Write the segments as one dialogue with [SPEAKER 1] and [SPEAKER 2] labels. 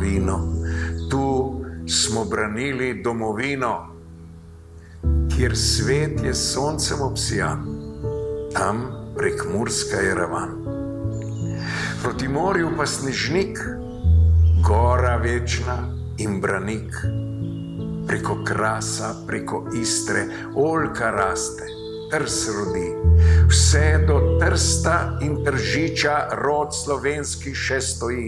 [SPEAKER 1] zgodovino, tu smo branili domovino, kjer svet je s soncem obsijan, tam prek Murska je ravan. Proti morju pa snežnik, gora večna in branik. Preko Krasa, preko Istre, oljka raste, trs rodi. Vse do Trsta in Tržiča rod slovenski še stoji.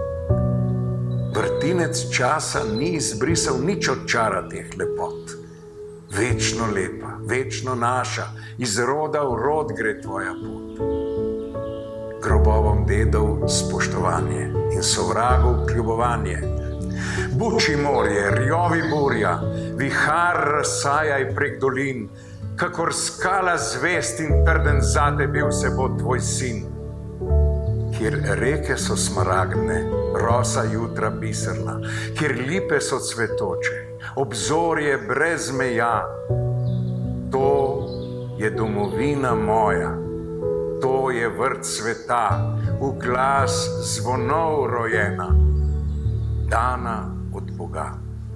[SPEAKER 1] Vrtinec časa ni izbrisal nič od čara teh lepot. Večno lepa, večno naša, iz roda v rod gre tvoja pot. Grobovom dedov spoštovanje in sovragov kljubovanje. Buči morje, rjovi burja, vihar razsajaj prek dolin, kakor skala zvest in trden zate bil se bo tvoj sin. Kjer reke so smaragdne, rosa jutra biserna, kjer lipe so cvetoče, obzorje brez meja. To je domovina moja, to je vrt sveta, v glas zvonov rojena, dana od Boga.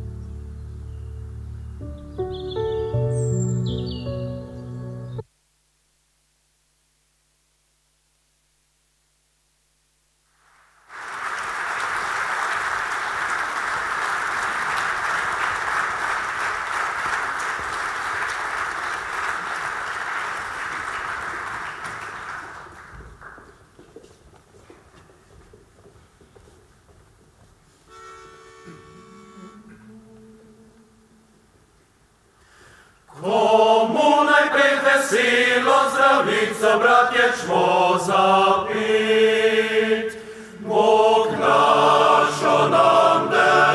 [SPEAKER 2] Bratje, čmo zapit, Bog našo nam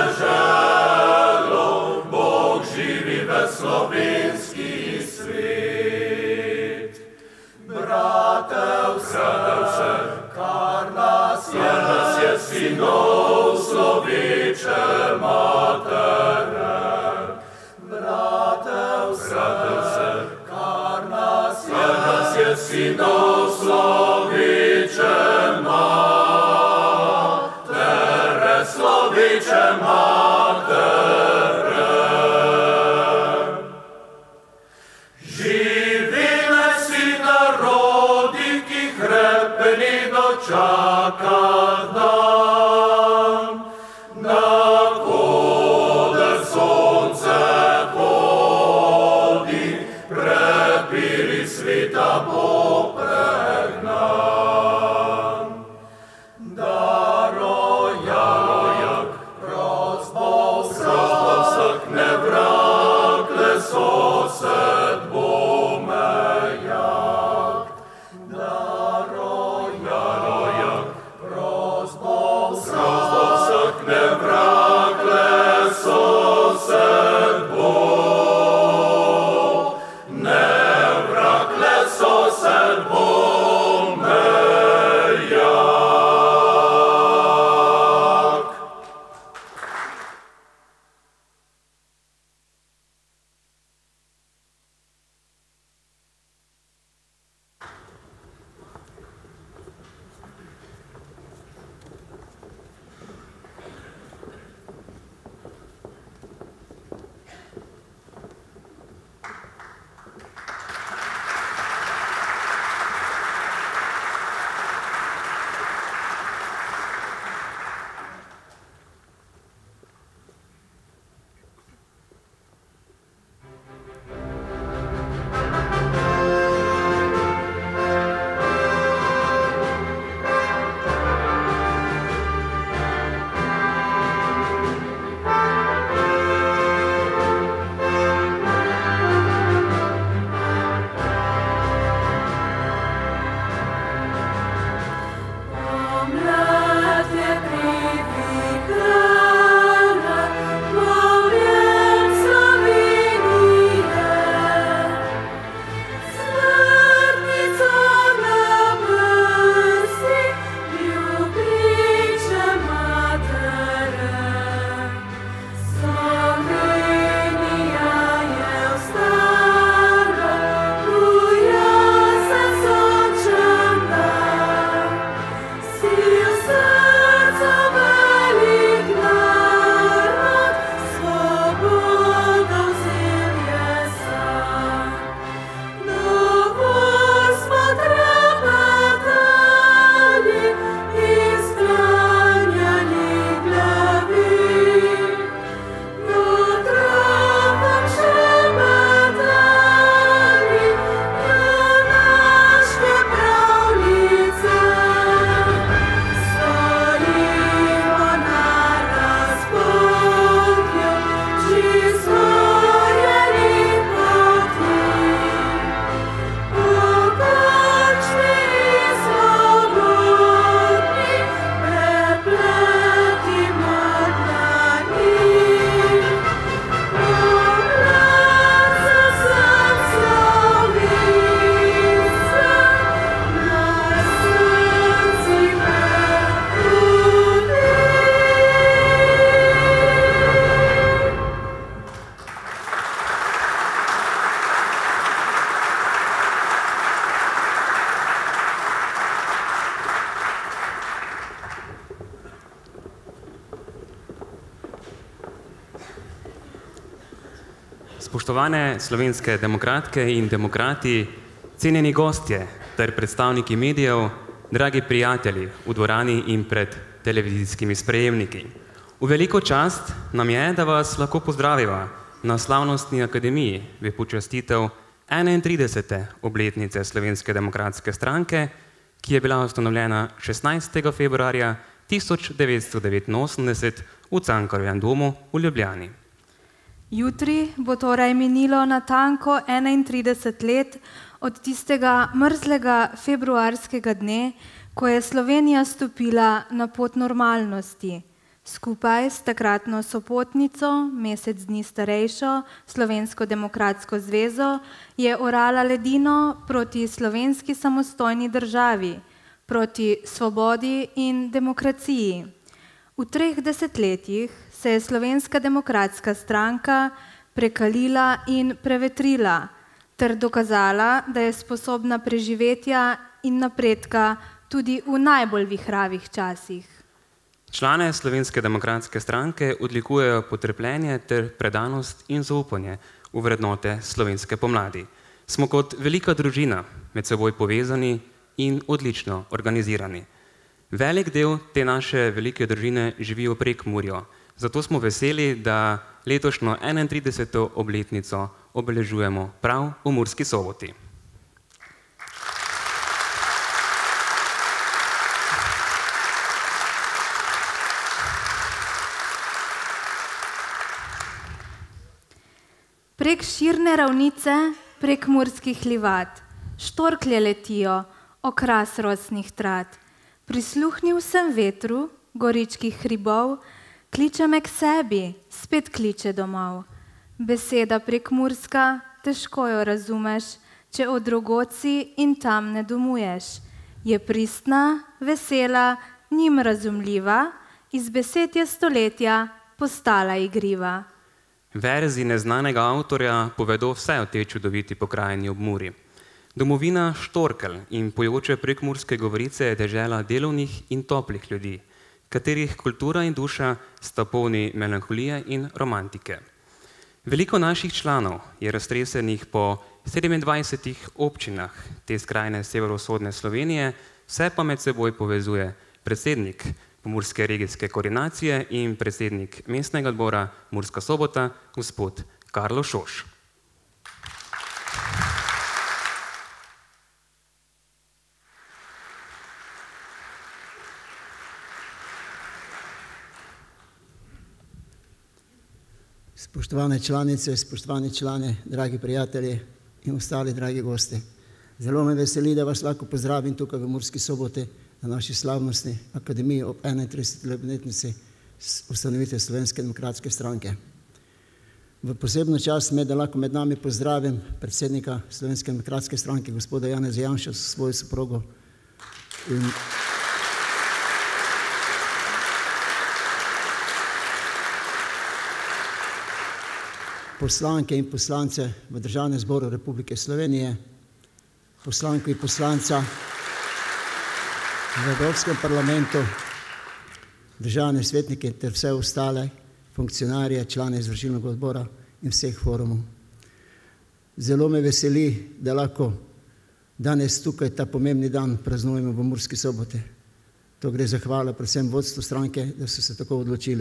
[SPEAKER 2] deželo, Bog živi ve slovenski svet. Brate vse, kar nas je sinov sloveče matere. Brate vse, kar nas je sinov sloveče matere, sloveče matere. Živile si narodi, ki hrepeni dočaka dan, na koder sonce hodi, prepiri sveta bo pregnan. Darojak, rozbo vsak nevrakle sosed bo mejak. Darojak, rozbo vsak nevrakle sosed bo nevrakle sosed
[SPEAKER 3] Spoštovane slovenske demokratke in demokrati, cenjeni gostje ter predstavniki medijev, dragi prijatelji v dvorani in pred televizijskimi sprejemniki. V veliko čast nam je, da vas lahko pozdraviva na slavnostni akademiji v počastitev 31. obletnice Slovenske demokratske stranke, ki je bila ustanovljena 16. februarja 1989 v Cankarjevem domu v Ljubljani.
[SPEAKER 4] Jutri bo torej minilo natanko 31 let od tistega mrzlega februarskega dne, ko je Slovenija stopila na pot normalnosti. Skupaj s takratno sopotnico, mesec dni starejšo, Slovensko demokratsko zvezo, je orala ledino proti slovenski samostojni državi, proti svobodi in demokraciji. V 3 desetletjih se je Slovenska demokratska stranka prekalila in prevetrila ter dokazala, da je sposobna preživetja in napredka tudi v najbolj vihravih časih.
[SPEAKER 3] Člane Slovenske demokratske stranke odlikujejo potrpljenje ter predanost in zaupanje v vrednote slovenske pomladi. Smo kot velika družina med seboj povezani in odlično organizirani. Velik del te naše velike družine živi v Prekmurju, zato smo veseli, da letošnjo 31. obletnico obeležujemo prav v Murski Soboti.
[SPEAKER 4] Prek širne ravnice, prek murskih livat, štorklje letijo, okras rosnih trat. Prisluhnil sem vetru, goričkih hribov, kliče me k sebi, spet kliče domov. Beseda prekmurska, težko jo razumeš, če od drugod si in tam ne domuješ. Je pristna, vesela, njim razumljiva, iz besed je stoletja postala igriva.
[SPEAKER 3] Verzi neznanega avtorja povedo vse o tej čudoviti pokrajini ob Muri. Domovina štorkelj in pojoče prekmurske govorice je dežela delovnih in toplih ljudi, katerih kultura in duša sta polni melanholije in romantike. Veliko naših članov je raztresenih po 27 občinah te skrajne severovzhodne Slovenije, vse pa med seboj povezuje predsednik Pomurske regijske koordinacije in predsednik mestnega odbora Murska Sobota, gospod Karlo Šoš.
[SPEAKER 5] Spoštovane članice, spoštovani člani, dragi prijatelji in ostali dragi gosti. Zelo me veseli, da vas lahko pozdravim tukaj v Murski Soboti na naši slavnostni akademiji ob 31. obletnici ustanovitve Slovenske demokratske stranke. V posebno čast me, da lahko med nami pozdravim predsednika Slovenske demokratske stranke, gospoda Janeza Janšo s svojo soprogo in poslanke in poslance v Državnem zboru Republike Slovenije, poslanko in poslanca v Evropskem parlamentu, državne svetnike ter vse ostale funkcionarje, člane izvršilnega odbora in vseh forumov. Zelo me veseli, da lahko danes tukaj ta pomembni dan praznujemo v Murski Soboti. To gre zahvala predvsem vodstvu stranke, da so se tako odločili.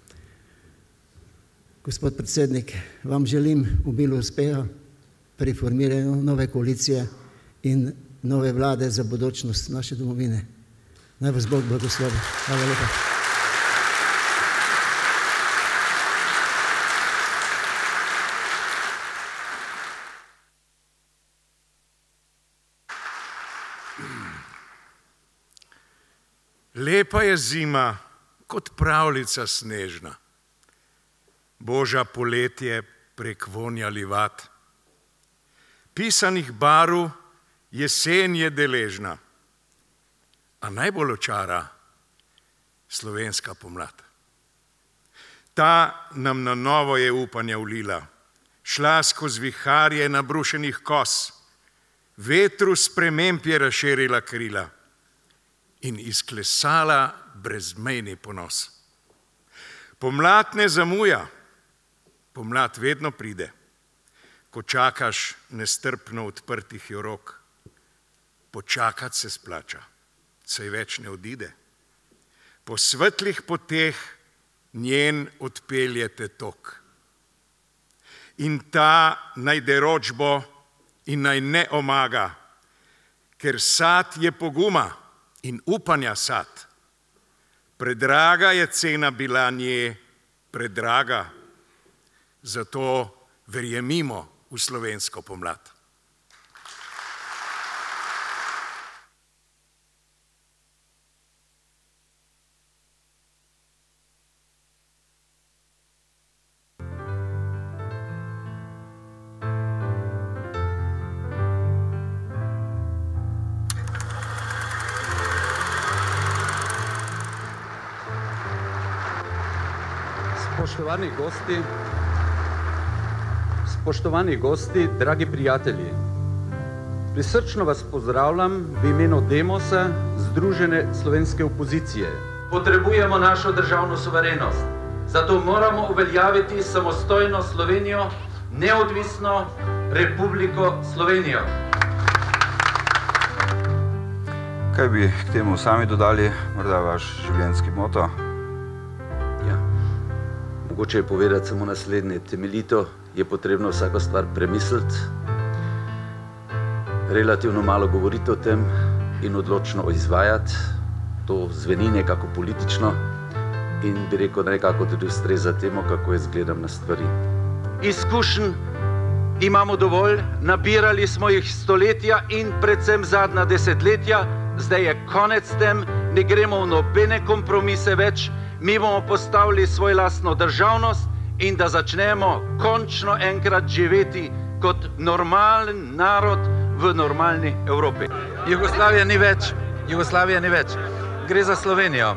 [SPEAKER 5] Gospod predsednik, vam želim obilo uspeha pri formiranju nove koalicije in nove vlade za bodočnost naše domovine. Naj vas Bog blagoslovi. Hvala lepa.
[SPEAKER 1] Lepa je zima, kot pravljica snežna. Božja poletje prek vonja livat. Pisanih barv jesen je deležna, a najbolj očara slovenska pomlad. Ta nam na novo je upanja vlila, šla skozi viharje nabrušenih kos, vetru sprememb je razširila krila in izklesala brezmejni ponos. Pomlad ne zamuja, pomlad vedno pride. ko čakaš nestrpno odprtih rok. Počakati se splača, saj več ne odide. Po svetlih poteh njen odpeljete tok. In ta naj deročbo in naj ne omaga, ker sad je poguma in upanja sad. Predraga je cena bila nje, predraga, zato verjemimo v slovensko pomlad.
[SPEAKER 6] Spoštovani gosti, dragi prijatelji, prisrčno vas pozdravljam v imenu Demosa, Združene slovenske opozicije. Potrebujemo našo državno suverenost, zato moramo uveljaviti samostojno Slovenijo, neodvisno Republiko Slovenijo.
[SPEAKER 7] Kaj bi k temu sami dodali, morda vaš življenjski moto?
[SPEAKER 6] Mogoče je povedati samo naslednje. Temeljito je potrebno vsako stvar premisliti, relativno malo govoriti o tem in odločno izvajati. To zveni nekako politično in bi rekel, da nekako tudi ustreza temu, kako jaz gledam na stvari. Izkušenj imamo dovolj, nabirali smo jih stoletja in predvsem zadnja desetletja, zdaj je konec tem, ne gremo v nobene kompromise več. Mi bomo postavili svoj lastno državnost in da začnemo končno enkrat živeti kot normalen narod v normalni Evropi. Jugoslavija ni več. Gre za Slovenijo.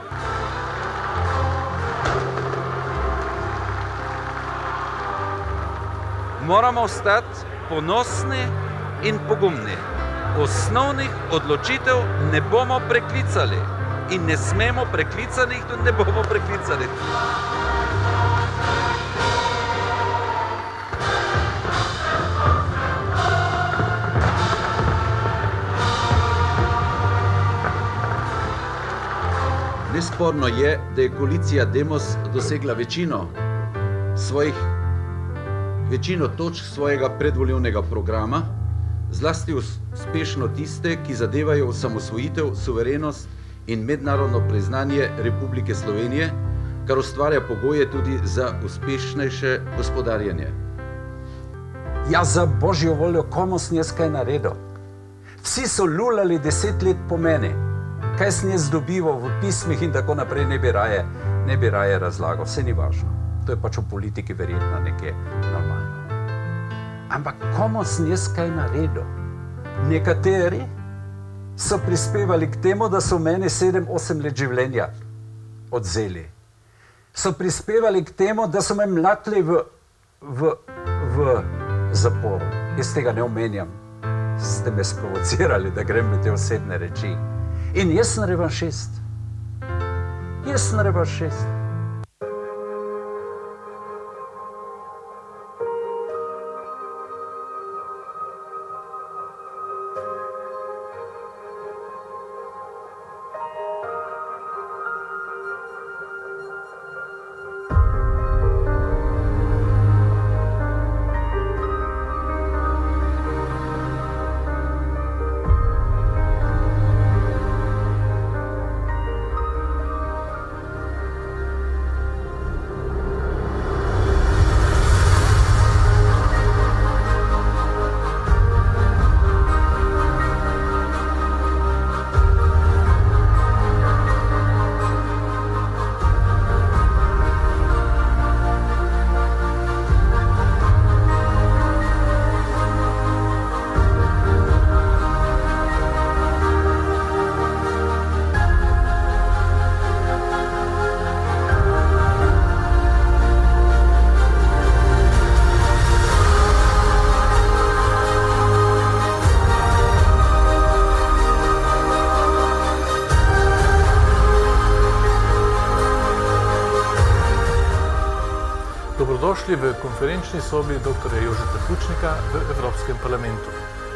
[SPEAKER 6] Moramo ostati ponosni in pogumni. Osnovnih odločitev ne bomo preklicali. In ne smemo preklicati, tudi ne bomo preklicali. Nesporno je, da je koalicija Demos dosegla večino točk svojega predvolilnega programa, zlasti uspešno tiste, ki zadevajo osamosvojitev, suverenost in mednarodno priznanje Republike Slovenije, kar ustvarja pogoje tudi za uspešnejše gospodarjenje.
[SPEAKER 8] Ja, za božjo voljo, komu sem jaz kaj naredil? Vsi so lulali 10 let po meni. Kaj sem jaz dobival v pismih in tako naprej, ne bi raje razlagal. Vse ni važno. To je pač v politiki verjetno nekaj normalno. Ampak komu sem jaz kaj naredil? Nekateri so prispevali k temu, da so meni 7-8 let življenja odzeli. So prispevali k temu, da so me mlatili v zaporu. Jaz tega ne omenjam. Ste me sprovocirali, da grem med te osebne reči. In jaz sem revanšist.
[SPEAKER 2] Dobrodošli v konferenčni sobi dr. Jožeta Pučnika v Evropskem parlamentu.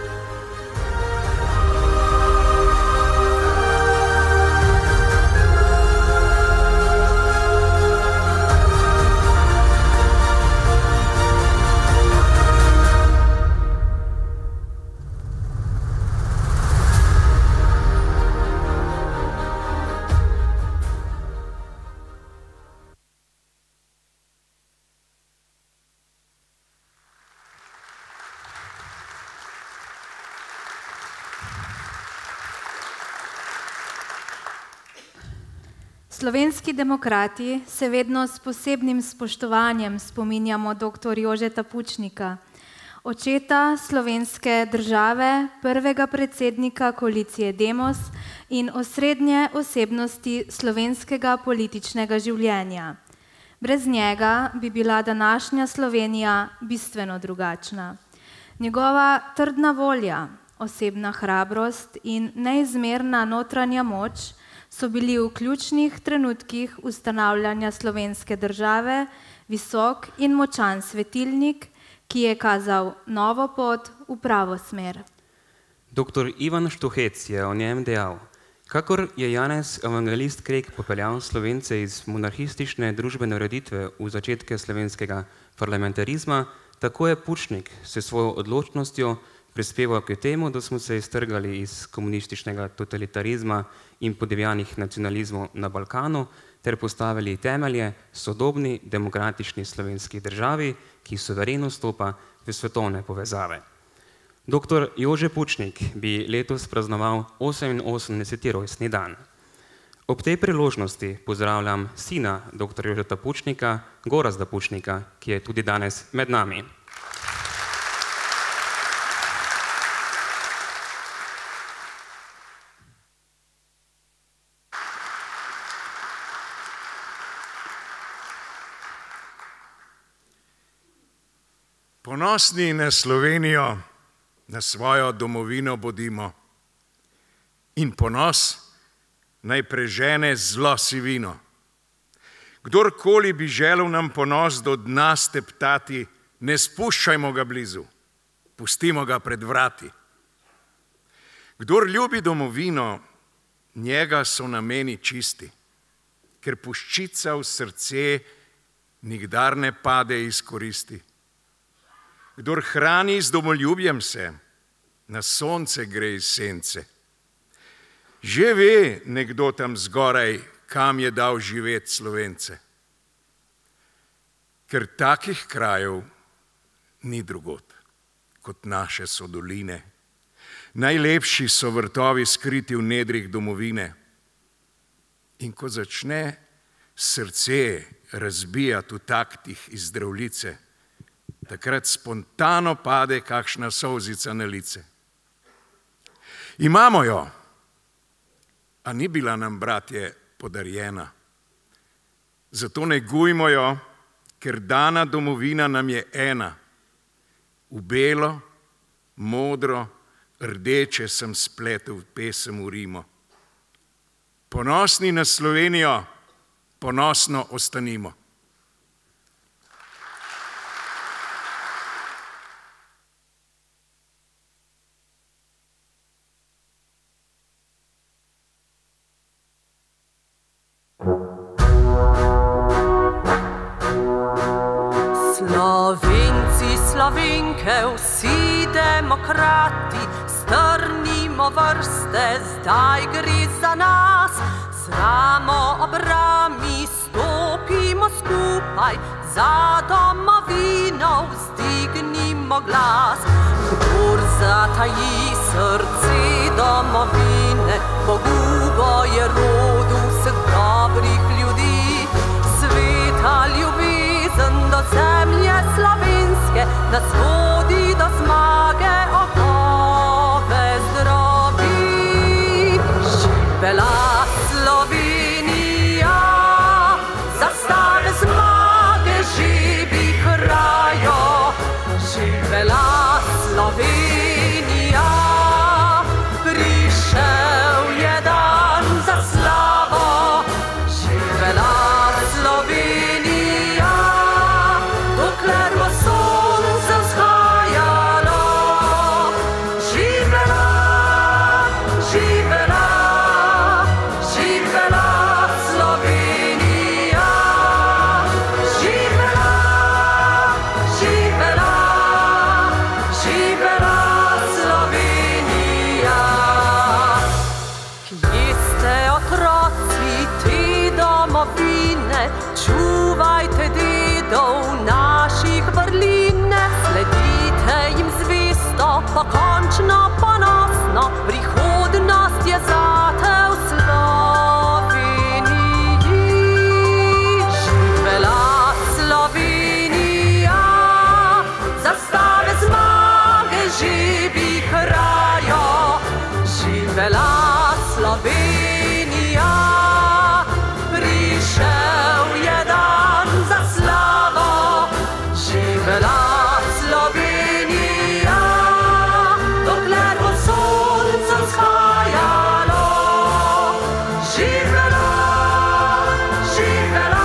[SPEAKER 4] Slovenski demokrati se vedno s posebnim spoštovanjem spominjamo dr. Jožeta Pučnika, očeta slovenske države, prvega predsednika koalicije Demos in osrednje osebnosti slovenskega političnega življenja. Brez njega bi bila današnja Slovenija bistveno drugačna. Njegova trdna volja, osebna hrabrost in neizmerna notranja moč so bili v ključnih trenutkih ustanavljanja slovenske države visok in močan svetilnik, ki je kazal novo pot v pravo smer.
[SPEAKER 3] Dr. Ivan Štuhec je o njem dejal: kakor je Janez Evangelist Krek popeljal Slovence iz monarhistične družbene ureditve v začetke slovenskega parlamentarizma, tako je Pučnik s svojo odločnostjo prispeval k temu, da smo se iztrgali iz komunističnega totalitarizma in podivjanih nacionalizmov na Balkanu ter postavili temelje sodobni demokratični slovenski državi, ki suvereno stopa v svetovne povezave. Dr. Jože Pučnik bi letos praznoval 88. rojstni dan. Ob tej priložnosti pozdravljam sina dr. Jožeta Pučnika, Gorazda Pučnika, ki je tudi danes med nami.
[SPEAKER 1] Ponosni na Slovenijo, na svojo domovino bodimo in ponos naj prežene zlo sivino. Kdorkoli bi želel nam ponos do dna steptati, ne spuščajmo ga blizu, pustimo ga pred vrati. Kdor ljubi domovino, njega so nameni čisti, ker puščica v srce nikdar ne pade iz koristi. Kdor hrani z domoljubjem se, na sonce gre iz sence. Že ve nekdo tam zgoraj, kam je dal živeti Slovence. Ker takih krajev ni drugod, kot naše so doline. Najlepši so vrtovi skriti v nedrih domovine. In ko začne srce razbijati v taktih iz Zdravljice, takrat spontano pade kakšna solzica na lice. Imamo jo, a ni bila nam, bratje, podarjena. Zato negujmo jo, ker dana domovina nam je ena. V belo, modro, rdeče sem spletel pesem v rimo. Ponosni na Slovenijo, ponosno ostanimo.
[SPEAKER 9] Vsi demokrati, strnimo vrste, zdaj gre za nas. Z ramo ob rami stopimo skupaj, za domovino vzdignimo glas. Kdor zataji srce domovine, pogubo je rodu vseh dobrih ljudi. Sveta ljubezen do zemlje slovenske nas vodi do zmage, okove zdrobi. Živela Slovenija, zastave zmage že vihrajo. Živela Slovenija, prišel je dan za slavo. Živela Slovenija, zidov naših vrlin, ne sledite jim zvesto, pokončno, ponosno, prihodnost je zate v Sloveniji. Živela Slovenija, zastave zmage, živi krajo. Živela Slovenija, prišel je dan za slavo. Živela Slovenija, dokler bo sonce vzhajalo. Živela, živela,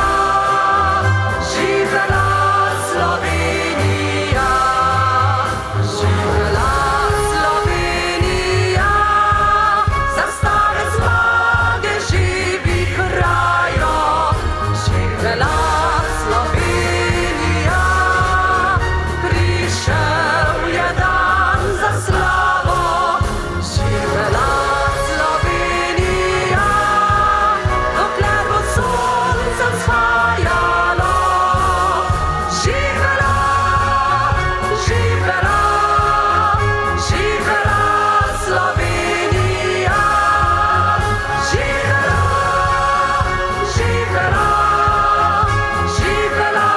[SPEAKER 9] živela Slovenija. Živela Slovenija, zastave zmage, živi krajo. Živela Slovenija, prišel je dan za slavo. Živela Slovenija, dokler bo sonce vzhajalo. Živela, živela, živela Slovenija. Živela, živela, živela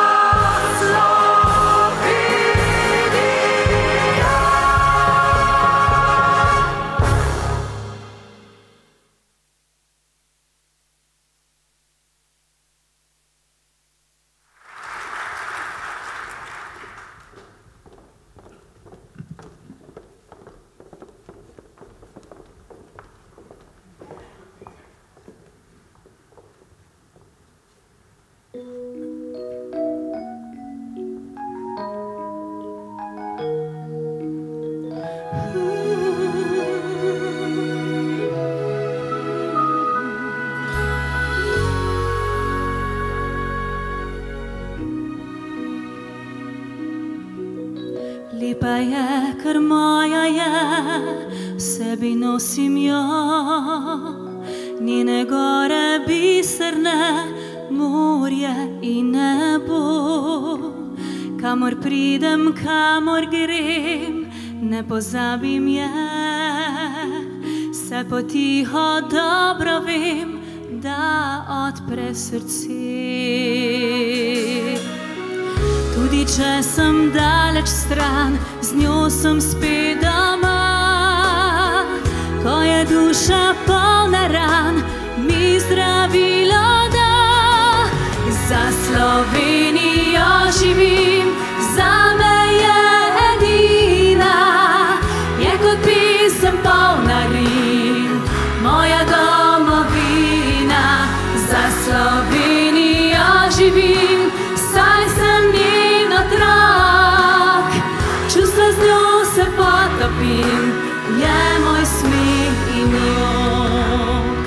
[SPEAKER 10] Lepa je, ker moja je, v sebi nosim jo. Njene gore biserne, morje in nebo. Kamor pridem, kamor grem, ne pozabim je. Se potiho dobro vem, da odpre srce. Tudi če sem daleč stran, z njo sem spet doma. Ko je duša polna ran, mi zdravilo da. Za Slovenijo živim, zame je edina. Je kot pisem polna rim, moja domovina. Za Slovenijo živim, saj sem njen otrok. Čustva z njo se potopim, je moj smeh in jok.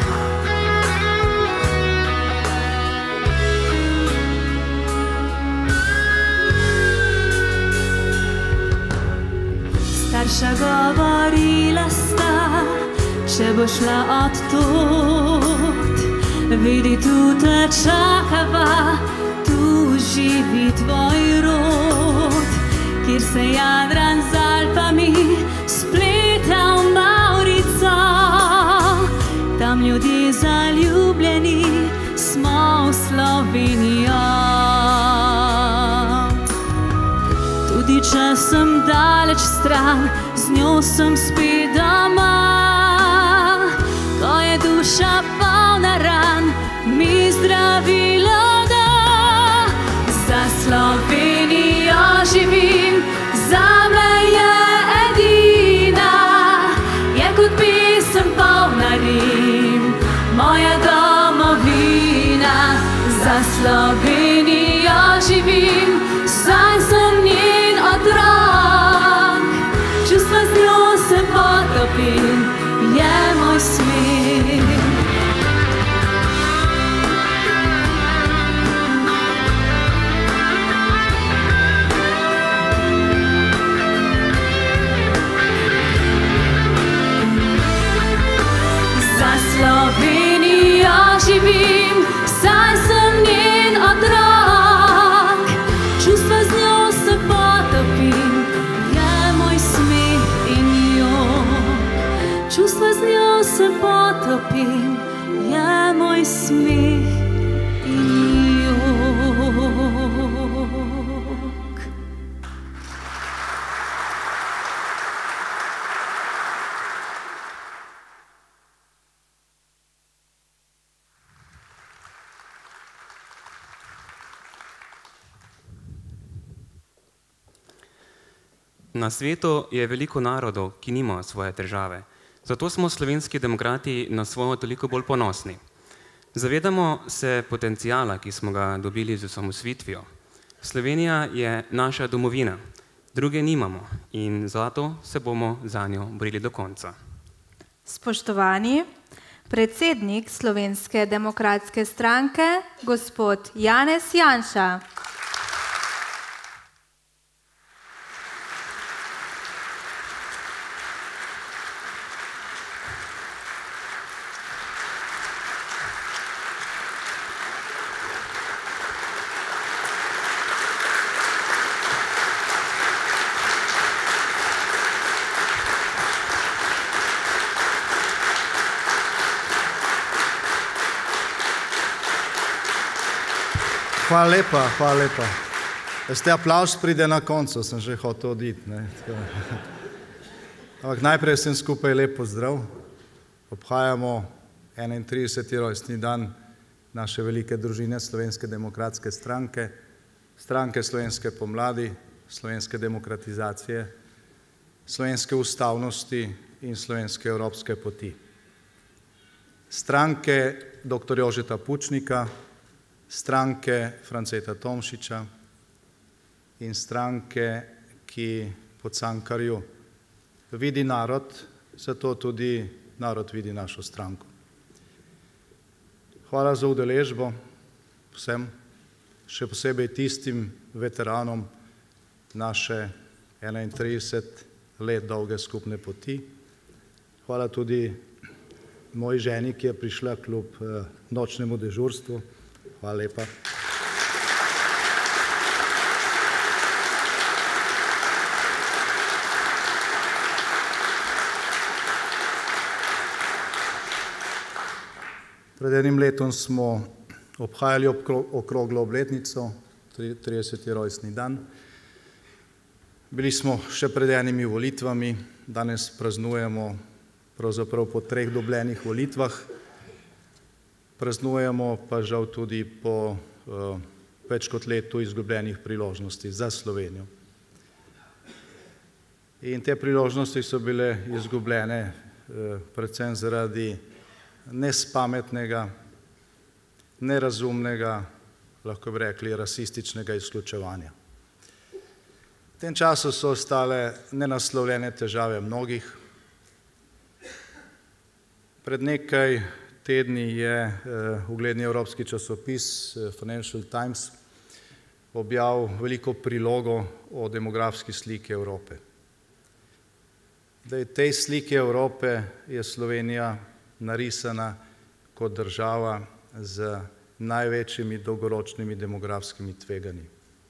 [SPEAKER 10] Starša govorila sta, če bo šla od tod, vidi tu te čakava, tu živi tvoj rod. Kjer se Jadran z Alpami spleta v Maurico, tam ljudje zaljubljeni smo v Slovenijo. Tudi če sem daleč stran, z njo sem spet doma. Ko je duša polna ran, mi zdravilo da. Za Slovenijo živim, zame je edina. Je kot pisem polna rim, moja domovina. Za Slovenijo živim, saj sem njen otrok. Čustva z njo se potopim, je moj smeh. potopim, je moj smeh in jok.
[SPEAKER 3] Na svetu je veliko narodov, ki nimajo svoje države. Zato smo slovenski demokrati na svojo toliko bolj ponosni. Zavedamo se potencijala, ki smo ga dobili z osamosvojitvijo. Slovenija je naša domovina, druge nimamo in zato se bomo zanjo borili do konca.
[SPEAKER 4] Spoštovani, predsednik Slovenske demokratske stranke, gospod Janez Janša.
[SPEAKER 11] Hvala lepa, hvala lepa. Veste, aplavz pride na koncu, sem že hotel oditi. Ampak najprej vsem skupaj lep pozdrav. Obhajamo 31. rojstni dan naše velike družine Slovenske demokratske stranke, stranke slovenske pomladi, slovenske demokratizacije, slovenske ustavnosti in slovenske evropske poti. Stranke dr. Jožeta Pučnika, stranke Franceta Tomšiča in stranke, ki po Cankarju vidi narod, zato tudi narod vidi našo stranko. Hvala za udeležbo vsem, še posebej tistim veteranom naše 31 let dolge skupne poti. Hvala tudi moji ženi, ki je prišla kljub nočnemu dežurstvu. Hvala lepa. Pred enim letom smo obhajali okroglo obletnico, 30. rojstni dan. Bili smo še pred enimi volitvami, danes praznujemo pravzaprav po 3 dobljenih volitvah. Praznujemo pa žal tudi po več kot letu izgubljenih priložnosti za Slovenijo. In te priložnosti so bile izgubljene predvsem zaradi nespametnega, nerazumnega, lahko bi rekli rasističnega izključevanja. V tem času so ostale nenaslovljene težave mnogih. Pred nekaj tedni je ugledni evropski časopis Financial Times objavil veliko prilogo o demografski sliki Evrope. V tej sliki Evrope je Slovenija narisana kot država z največjimi dolgoročnimi demografskimi tveganji.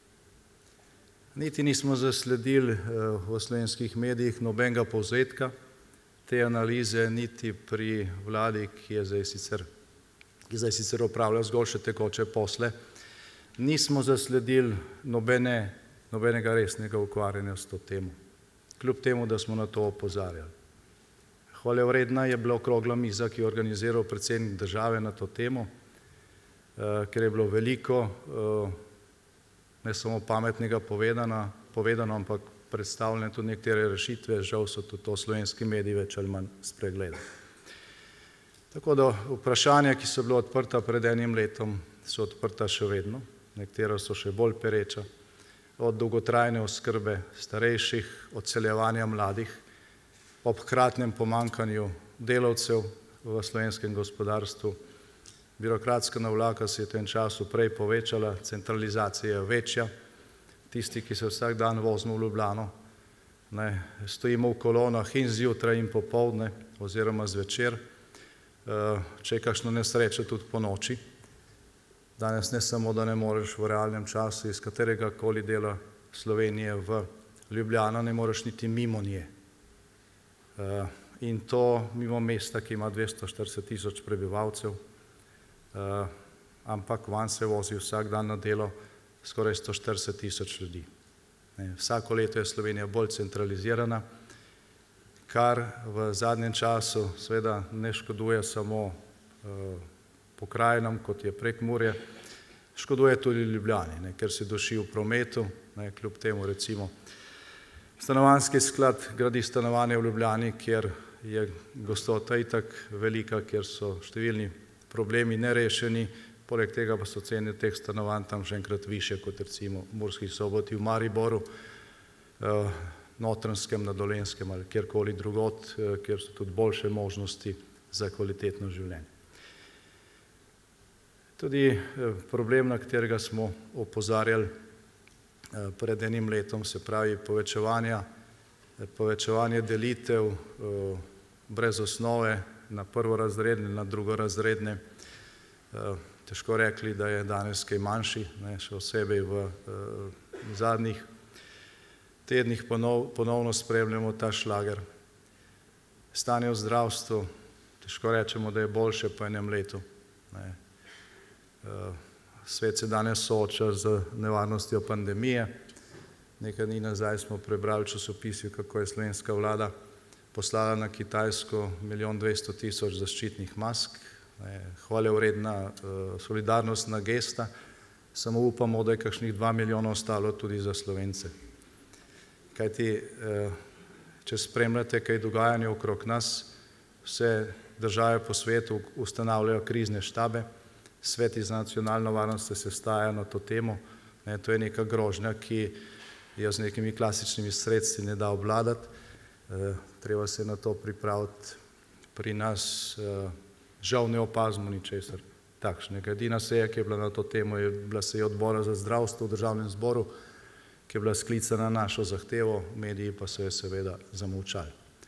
[SPEAKER 11] Niti nismo zasledili v slovenskih medijih nobenega povzetka te analize, niti pri vladi, ki je zdaj sicer opravlja zgolj še tekoče posle, nismo zasledili nobenega resnega ukvarjanja s to temo, kljub temu, da smo na to opozarjali. Hvalevredna je bila okrogla miza, ki je organiziral predsednik države na to temo, ker je bilo veliko ne samo pametnega povedano, ampak predstavljene tudi nekatere rešitve, žal so tudi to slovenski mediji več ali manj spregledali. Tako da vprašanja, ki so bila odprta pred enim letom, so odprta še vedno, nekatera so še bolj pereča, od dolgotrajne oskrbe starejših, odseljevanja mladih, ob hkratnem pomanjkanju delavcev v slovenskem gospodarstvu. Birokratska navlaka se je v tem času prej povečala, centralizacija je večja. Tisti, ki se vsak dan vozimo v Ljubljano, stojimo v kolonah in zjutraj in popoldne oziroma zvečer, če je kakšno nesrečo tudi po noči. Danes ne samo, da ne moreš v realnem času iz katerega koli dela Slovenije v Ljubljano, ne moreš niti mimo nje. in to mimo mesta, ki ima 240 tisoč prebivalcev, ampak van se vozi vsak dan na delo skoraj 140 tisoč ljudi. Vsako leto je Slovenija bolj centralizirana, kar v zadnjem času seveda ne škoduje samo pokrajinam, kot je Prekmurje, škoduje tudi Ljubljani, ker se duši v prometu, kljub temu recimo stanovanjski sklad gradi stanovanje v Ljubljani, kjer je gostota itak velika, kjer so številni problemi nerešeni, poleg tega pa so cene teh stanovanj tam še enkrat više kot recimo v Murski Soboti, v Mariboru, Notranjskem, na Dolenjskem ali kjerkoli drugot, kjer so tudi boljše možnosti za kvalitetno življenje. Tudi problem, na katerega smo opozarjali pred enim letom, se pravi povečevanje delitev brez osnove na prvorazredne, na drugorazredne, težko rekli, da je danes kaj manjši, še osebej v zadnjih tednih ponovno spremljamo ta šlager. Stanje v zdravstvu, težko rečemo, da je boljše po enem letu. Svet se danes sooča z nevarnostjo pandemije. Nekaj dni nazaj smo prebrali v časopisju, kako je slovenska vlada poslala na Kitajsko 1 200 000 zaščitnih mask. Hvalevredna solidarnostna gesta, samo upamo, da je kakšnih 2 milijona ostalo tudi za Slovence. Kajti, če spremljate kaj dogajanje okrog nas, vse države po svetu ustanavljajo krizne štabe, sveti za nacionalno varnost se sestajajo na to temo. To je neka grožnja, ki jo z nekimi klasičnimi sredstvi ne da obvladati. Treba se na to pripraviti. Pri nas žal ne opazimo ničesar takšnega. Edina seja, ki je bila na to temo, je bila seja odbora za zdravstvo v državnem zboru, ki je bila sklicana na našo zahtevo, mediji pa so jo seveda zamolčali.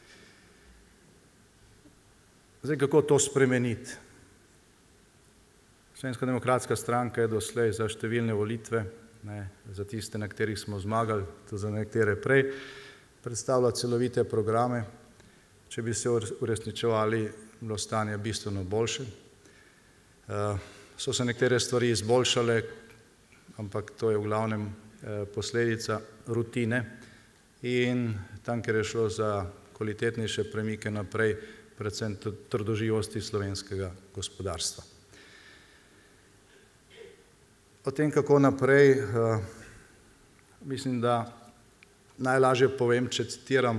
[SPEAKER 11] Zdaj, kako to spremeniti? Slovenska demokratska stranka je doslej za številne volitve, za tiste, na katerih smo zmagali, tudi za nekatere prej, predstavlja celovite programe. Če bi se uresničevali, bilo stanje bistveno boljše. So se nekatere stvari izboljšale, ampak to je v glavnem posledica rutine in tam, kjer je šlo za kvalitetnejše premike naprej, predvsem trdoživosti slovenskega gospodarstva. O tem, kako naprej, mislim, da najlažje povem, če citiram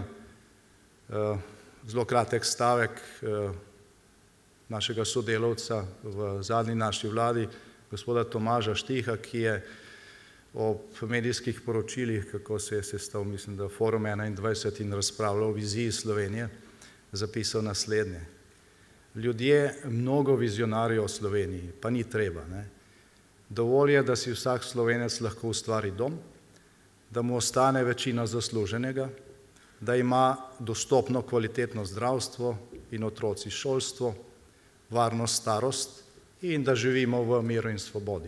[SPEAKER 11] zelo kratek stavek našega sodelavca v zadnji naši vladi, gospoda Tomaža Štiha, ki je ob medijskih poročilih, kako se je sestal, mislim, da Forum 21 in razpravljal o viziji Slovenije, zapisal naslednje. Ljudje mnogo vizionarijo o Sloveniji, pa ni treba, Dovolj je, da si vsak Slovenec lahko ustvari dom, da mu ostane večina zasluženega, da ima dostopno kvalitetno zdravstvo in otroci šolstvo, varno starost in da živimo v miru in svobodi.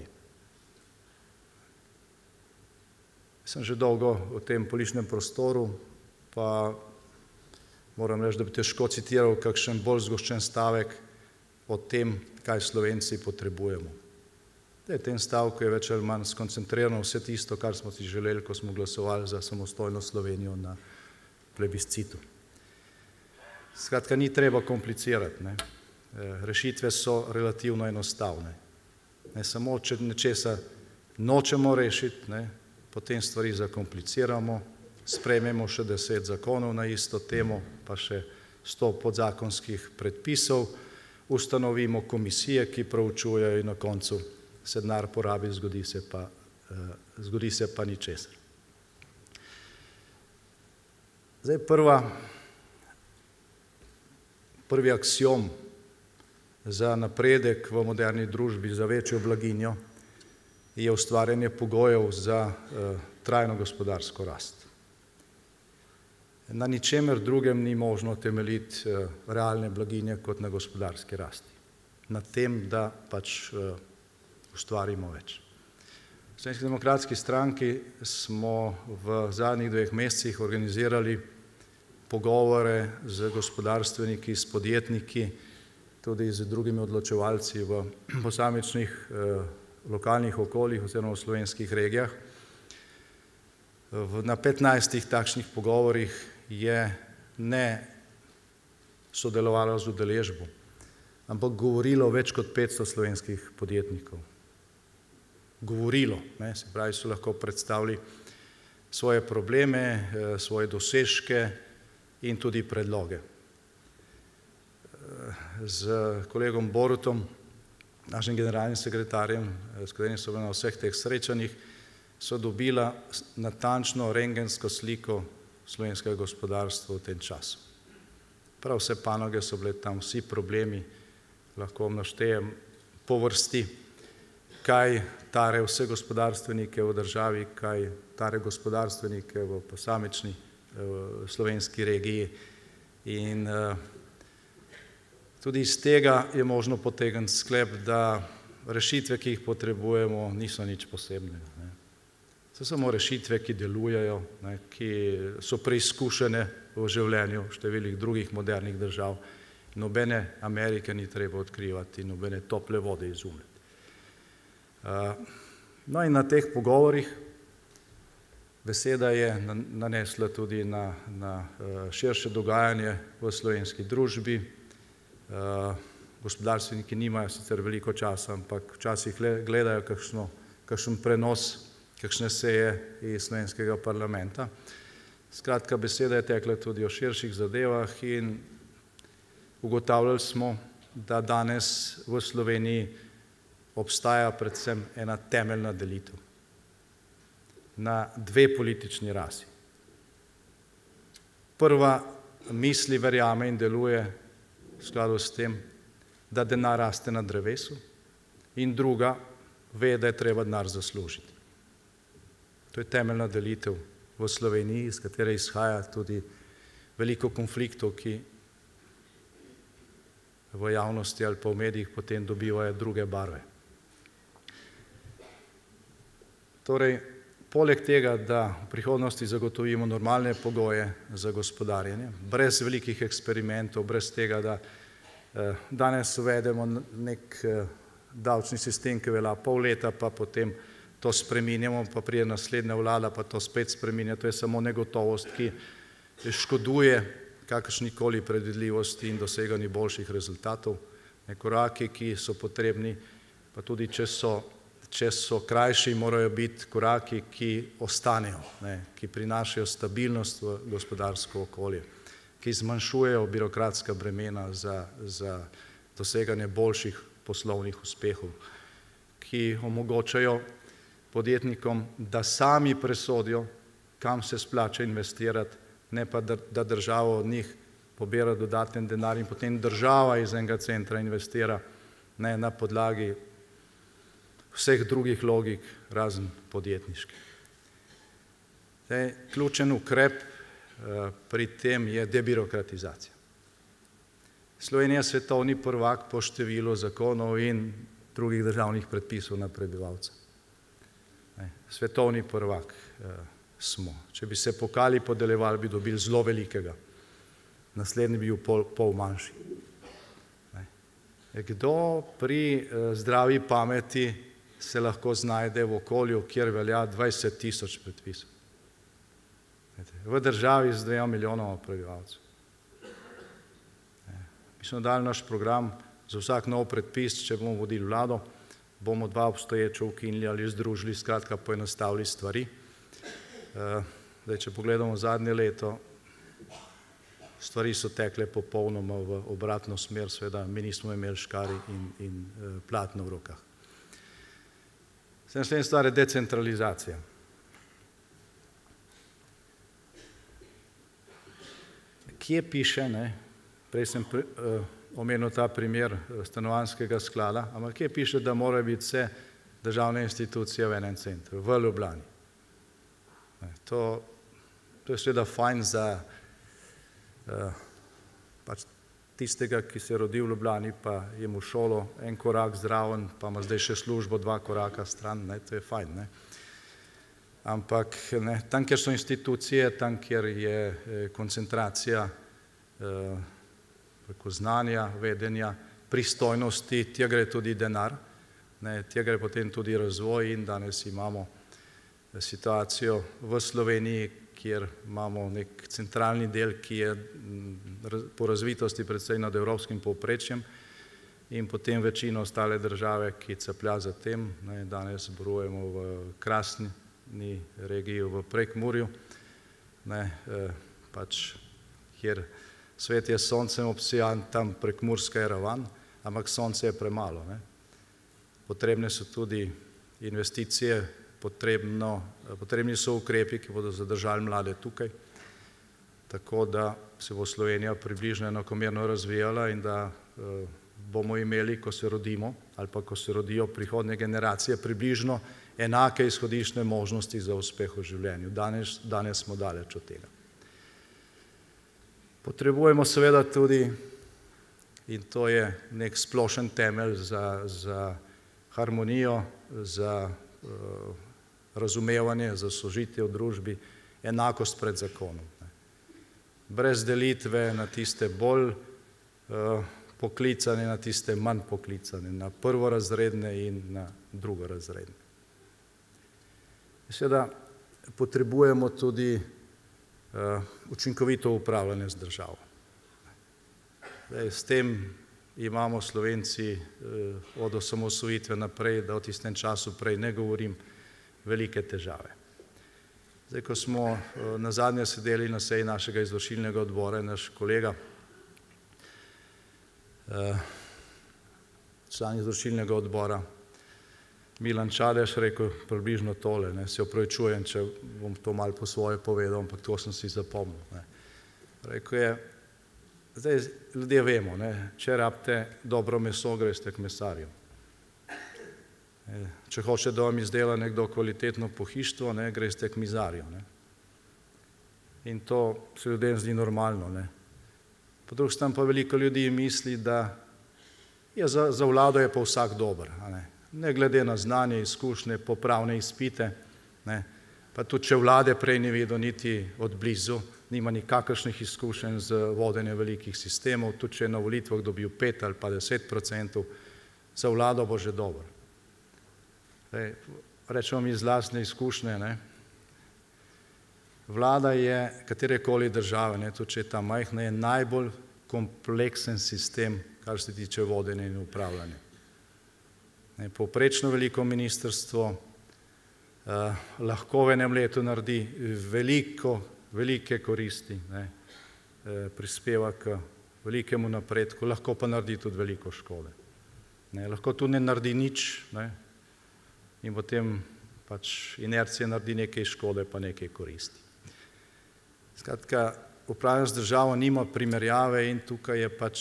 [SPEAKER 11] Sem že dolgo v tem političnem prostoru, pa moram reči, da bi težko citiral kakšen bolj zgoščen stavek o tem, kaj Slovenci potrebujemo. V tem stavku je več ali manj skoncentrirano vse tisto, kar smo si želeli, ko smo glasovali za samostojno Slovenijo na plebiscitu. Skratka, ni treba komplicirati. Rešitve so relativno enostavne. Samo, če nečesa nočemo rešiti, potem stvari zakompliciramo, sprejmemo še 10 zakonov na isto temo, pa še 100 podzakonskih predpisov, ustanovimo komisije, ki proučujejo in na koncu se denar porabi, zgodi se pa ničesar. Zdaj prvi aksiom za napredek v moderni družbi, za večjo blaginjo, je ustvarjanje pogojev za trajno gospodarsko rast. Na ničemer drugem ni možno temeljiti realne blaginje kot na gospodarski rasti. Na tem, da pač ustvarimo več. V Slovenski demokratski stranki smo v zadnjih 2 mesecih organizirali pogovore z gospodarstveniki, s podjetniki, tudi z drugimi odločevalci v posamičnih lokalnih okoljih oziroma v slovenskih regijah. Na 15 takšnih pogovorih je ne sodelovalo z udeležbo, ampak govorilo več kot 500 slovenskih podjetnikov. Govorilo, se pravi, so lahko predstavili svoje probleme, svoje dosežke in tudi predloge. Z kolegom Borutom, našim generalnim sekretarjem, s katerim so bili na vseh teh srečanjih, so dobila natančno rentgensko sliko slovenskega gospodarstva v tem času. Prav vse panoge so bile tam, vsi problemi, lahko vam naštejem po vrsti, kaj tare vse gospodarstvenike v državi, kaj tare gospodarstvenike v posamični slovenski regiji. In tudi iz tega je možno potegniti sklep, da rešitve, ki jih potrebujemo, niso nič posebnega. So samo rešitve, ki delujejo, ki so preizkušene v življenju številnih drugih modernih držav. Nobene Amerike ni treba odkrivati, nobene tople vode izumljati. No in na teh pogovorih beseda je nanesla tudi na širše dogajanje v slovenski družbi. Gospodarstveniki nimajo sicer veliko časa, ampak včasih gledajo kakšen prenos, kakšne seje iz slovenskega parlamenta. Skratka, beseda je tekla tudi o širših zadevah in ugotavljali smo, da danes v Sloveniji obstaja predvsem ena temeljna delitev na dve politični rasi. Prva misli, verjame in deluje v skladu s tem, da denar raste na drevesu, in druga ve, da je treba denar zaslužiti. To je temeljna delitev v Sloveniji, iz katere izhaja tudi veliko konfliktov, ki v javnosti ali pa v medijih potem dobivajo druge barve. Torej, poleg tega, da v prihodnosti zagotovimo normalne pogoje za gospodarjenje, brez velikih eksperimentov, brez tega, da danes uvedemo nek davčni sistem, ki velja pol leta, pa potem to spreminjamo, pa pride naslednja vlada, pa to spet spreminja. To je samo negotovost, ki škoduje kakršnikoli predvidljivosti in doseganju boljših rezultatov. Koraki, ki so potrebni, pa tudi če so krajši, morajo biti koraki, ki ostanejo, ki prinašajo stabilnost v gospodarsko okolje, ki zmanjšujejo birokratska bremena za doseganje boljših poslovnih uspehov, ki omogočajo podjetnikom, da sami presodijo, kam se splača investirati, ne pa da država od njih pobira dodaten denar in potem država iz enega centra investira na podlagi vseh drugih logik, razen podjetniških. Ključen ukrep pri tem je debirokratizacija. Slovenija je svetovni prvak po številu zakonov in drugih državnih predpisov na prebivalca. Svetovni prvak smo. Če bi se pokali podeljevali, bi dobili zelo velikega. Naslednji bi bil pol manjši. Kdo pri zdravi pameti se lahko znajde v okolju, kjer velja 20 000 predpisov? V državi z 2 milijonoma prebivalcev. Mi smo dali naš program za vsak nov predpis, če bomo vodili vlado, bomo 2 obstoječa ukinili ali združili, skratka poenostavili stvari. Če pogledamo zadnje leto, stvari so tekle popolnoma v obratno smer, seveda mi nismo imeli škarij in platno v rokah. Naslednja stvar je decentralizacija. Kje piše, prej sem omenil ta primer stanovanjskega sklada, ampak kje piše, da morajo biti vse državne institucije v enem centru, v Ljubljani? To je seveda fajn za tistega, ki se je rodil v Ljubljani, pa je mu šolo en korak zraven, pa ima zdaj še službo 2 koraka stran, to je fajn. Ampak ne, tam, kjer so institucije, tam, kjer je koncentracija znanja, vedenja, pristojnosti, tja gre tudi denar, ne, tja gre potem tudi razvoj in danes imamo situacijo v Sloveniji, kjer imamo nek centralni del, ki je po razvitosti predvsej nad evropskim povprečjem in potem večino ostale države, ki caplja za tem, ne, danes zborujemo v Krasni regiji, v Prekmurju, ne, pač, kjer svet je s soncem obsijan, tam Prekmurska je ravan, ampak sonce je premalo. Ne. Potrebne so tudi investicije, potrebni so ukrepi, ki bodo zadržali mlade tukaj, tako da se bo Slovenija približno enakomerno razvijala in da bomo imeli, ko se rodimo ali pa ko se rodijo prihodnje generacije, približno enake izhodiščne možnosti za uspeh v življenju. Danes smo daleč od tega. Potrebujemo seveda tudi, in to je nek splošen temelj za harmonijo, za razumevanje, za sožitje v družbi, enakost pred zakonom. Brez delitve na tiste bolj poklicane, na tiste manj poklicane, na prvorazredne in na drugorazredne. Seveda potrebujemo tudi učinkovito upravljanje z državo. S tem imamo Slovenci od osamosvojitve naprej, da o tistem času prej ne govorim, velike težave. Zdaj, ko smo nazadnje sedeli na seji našega izvršilnega odbora, naš kolega, član izvršilnega odbora Milan Čadež rekel približno tole, ne, se opravičujem, če bom to malo po svoje povedal, ampak to sem si zapomnil. Ne. Rekel je, zdaj ljudje vemo, ne, če rabite dobro meso, greste k mesarju. Če hoče, da vam izdela nekdo kvalitetno pohištvo, ne, greste k mizarju. Ne. In to se ljudem zdi normalno. Ne. Po drugi strani pa veliko ljudi misli, da za vlado je pa vsak dober. Ne glede na znanje, izkušnje, popravne izpite, ne, pa tudi če vlade prej ni videl niti od blizu, nima nikakršnih izkušenj z vodenjem velikih sistemov, tudi če je na volitvah dobil 5 ali pa 10%, za vlado bo že dober. Rečemo mi iz lastne izkušnje, ne, vlada je katerekoli države, ne, tudi če je ta majhna, je najbolj kompleksen sistem, kar se tiče vodenja in upravljanja. Povprečno veliko ministrstvo lahko v enem letu naredi velike koristi, ne, prispeva k velikemu napredku, lahko pa naredi tudi veliko škode. Ne, lahko tudi ne naredi nič, ne, in potem pač inercija naredi nekaj škode, pa nekaj koristi. Skratka, upravljanje z državo nima primerjave in tukaj je pač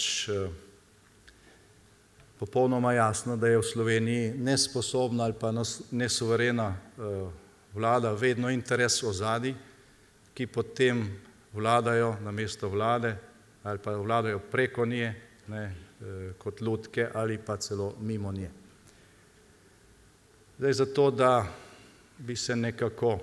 [SPEAKER 11] popolnoma jasno, da je v Sloveniji nesposobna ali pa nesuverena vlada vedno interes ozadij, ki potem vladajo namesto vlade ali pa vladajo preko nje, ne, kot lutke ali pa celo mimo nje. Zdaj, zato, da bi se nekako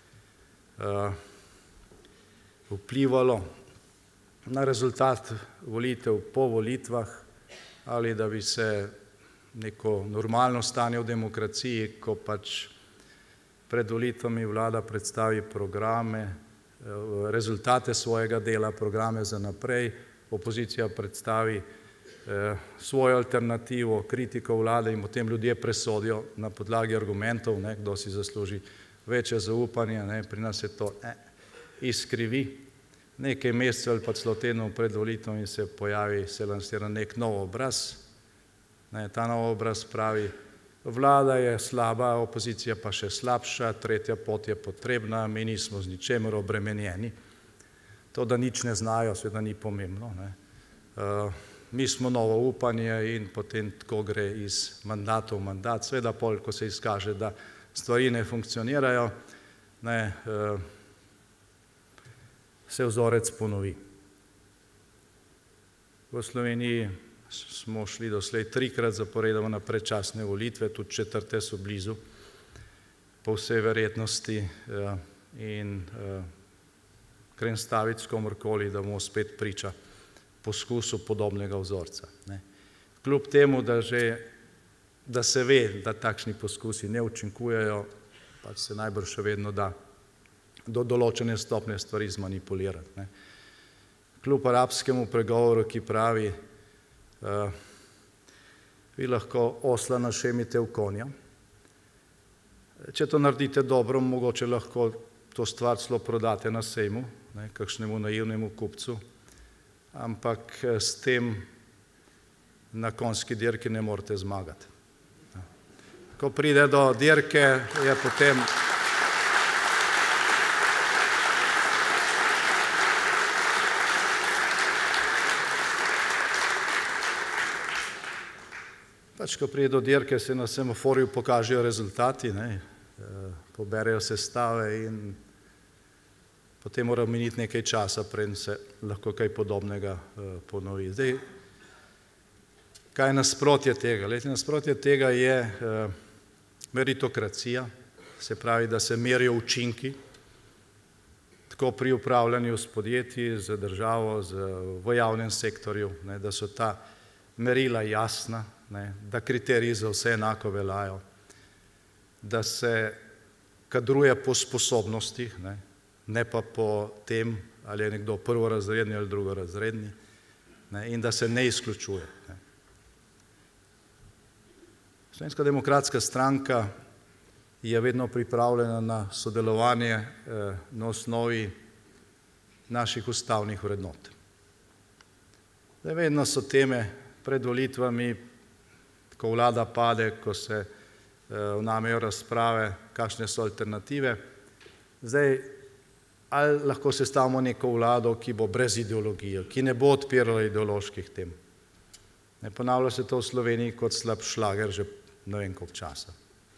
[SPEAKER 11] vplivalo na rezultat volitev po volitvah ali da bi se neko normalno stanje v demokraciji, ko pač pred volitvami vlada predstavi programe, rezultate svojega dela, programe za naprej, opozicija predstavi svojo alternativo, kritiko vlade in potem ljudje presodijo na podlagi argumentov, ne, kdo si zasluži večje zaupanje, ne, pri nas se to izkrivi. Nekaj mesecev ali pa celo tednov pred volitvami se pojavi, se lansira nek nov obraz. Ne, ta nov obraz pravi, vlada je slaba, opozicija pa še slabša, tretja pot je potrebna, mi nismo z ničemer obremenjeni. To, da nič ne znajo, seveda ni pomembno. Ne. Mi smo novo upanje in potem tako gre iz mandata v mandat. Seveda pol, ko se izkaže, da stvari ne funkcionirajo, ne, se vzorec ponovi. V Sloveniji smo šli doslej 3-krat zaporedoma na predčasne volitve, tudi 4. so blizu. po vsej verjetnosti in grem staviti s komorkoli, da bomo spet priča poskusu podobnega vzorca. Kljub temu, da se ve, da takšni poskusi ne učinkujejo, pač se najbrž še vedno da do določene stopnje stvari zmanipulirati. Kljub arabskemu pregovoru, ki pravi, vi lahko osla našemite v konja. Če to naredite dobro, mogoče lahko to stvar celo prodate na sejmu, kakšnemu naivnemu kupcu, ampak s tem na konjski dirki ne morete zmagati. Ko pride do dirke, je potem ko pride do dirke, se na semaforju pokažejo rezultati, poberejo sestave in potem mora miniti nekaj časa, preden se lahko kaj podobnega ponovi. Zdaj, kaj je nasprotje tega? Nasprotje tega je meritokracija, se pravi, da se merijo učinki, tako pri upravljanju s podjetji, z državo, v javnem sektorju, da so ta merila jasna, da kriteriji za vse enako veljajo, da se kadruje po sposobnostih, ne pa po tem, ali je nekdo prvorazredni ali drugorazredni, in da se ne izključuje. Slovenska demokratska stranka je vedno pripravljena na sodelovanje na osnovi naših ustavnih vrednot. Vedno so teme pred volitvami, ko vlada pade, ko se vnamejo razprave, kakšne so alternative. Zdaj, ali lahko sestavimo neko vlado, ki bo brez ideologije, ki ne bo odpirala ideoloških tem. Ponavlja se to v Sloveniji kot slab šlager že ne vem koliko časa.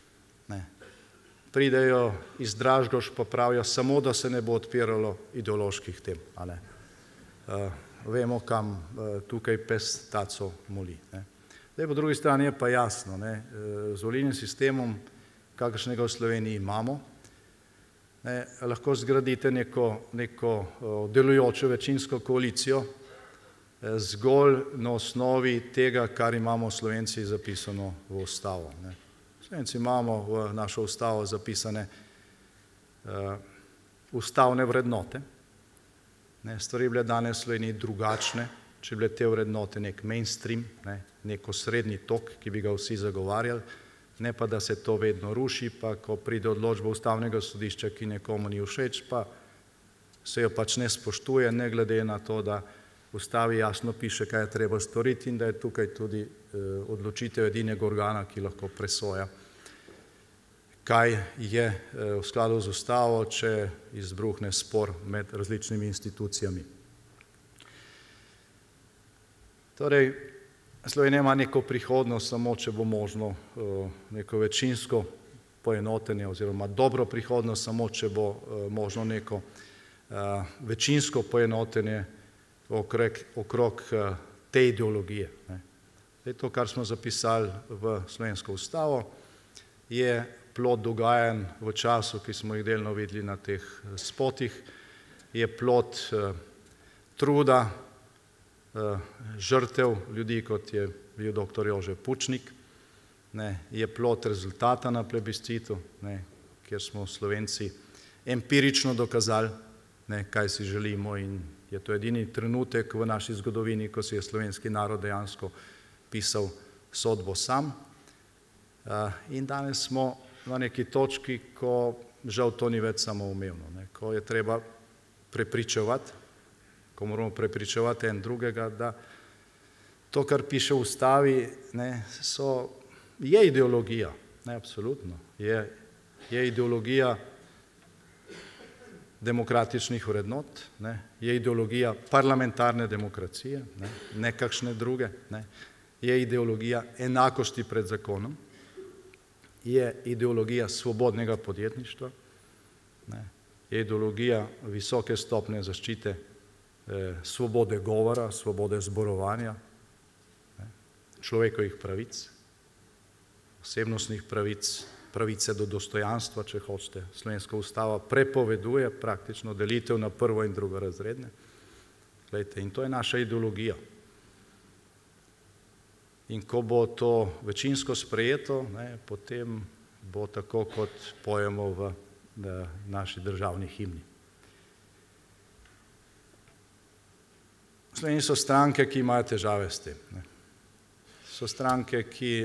[SPEAKER 11] Pridejo iz Dražgoš pa pravijo samo, da se ne bo odpiralo ideoloških tem. Vemo, kam tukaj pes taco moli. Zdaj, po drugi strani je pa jasno, z volilnim sistemom, kakršnega v Sloveniji imamo, lahko zgradite neko delujočo večinsko koalicijo zgolj na osnovi tega, kar imamo Slovenci zapisano v ustavo. Slovenci imamo v našo ustavo zapisane ustavne vrednote. Stvari bile danes v Sloveniji drugačne, če bile te vrednote nek mainstream, neko srednji tok, ki bi ga vsi zagovarjali, ne pa da se to vedno ruši, pa ko pride odločba ustavnega sodišča, ki nekomu ni všeč, pa se jo pač ne spoštuje, ne glede na to, da v ustavi jasno piše, kaj je treba storiti in da je tukaj tudi odločitev edinega organa, ki lahko presoja, kaj je v skladu z ustavo, če izbruhne spor med različnimi institucijami. Torej, Slovenija ima neko prihodnost samo, če bo možno neko večinsko poenotenje oziroma dobro prihodnost samo, če bo možno neko večinsko poenotenje okrog te ideologije. To, kar smo zapisali v slovensko ustavo, je plod dogajanj v času, ki smo jih delno videli na teh spotih, je plod truda, žrtev ljudi, kot je bil dr. Jože Pučnik, je plod rezultata na plebiscitu, kjer smo Slovenci empirično dokazali, kaj si želimo in je to edini trenutek v naši zgodovini, ko si je slovenski narod dejansko pisal sodbo sam. In danes smo na neki točki, ko žal to ni več samoumevno, ko je treba prepričevati, ko moramo prepričevati en drugega, da to, kar piše v ustavi, je ideologija, absolutno, je ideologija demokratičnih vrednot, je ideologija parlamentarne demokracije, ne kakšne druge, je ideologija enakosti pred zakonom, je ideologija svobodnega podjetništva, je ideologija visoke stopnje zaščite svobode govora, svobode zborovanja, človekovih pravic, osebnostnih pravic, pravice do dostojanstva, če hočete. Slovenska ustava prepoveduje praktično delitev na prvo in drugorazredne. Glejte, in to je naša ideologija. In ko bo to večinsko sprejeto, potem bo tako, kot pojemo v naši državni himni. V Sloveniji so stranke, ki imajo težave s tem. So stranke, ki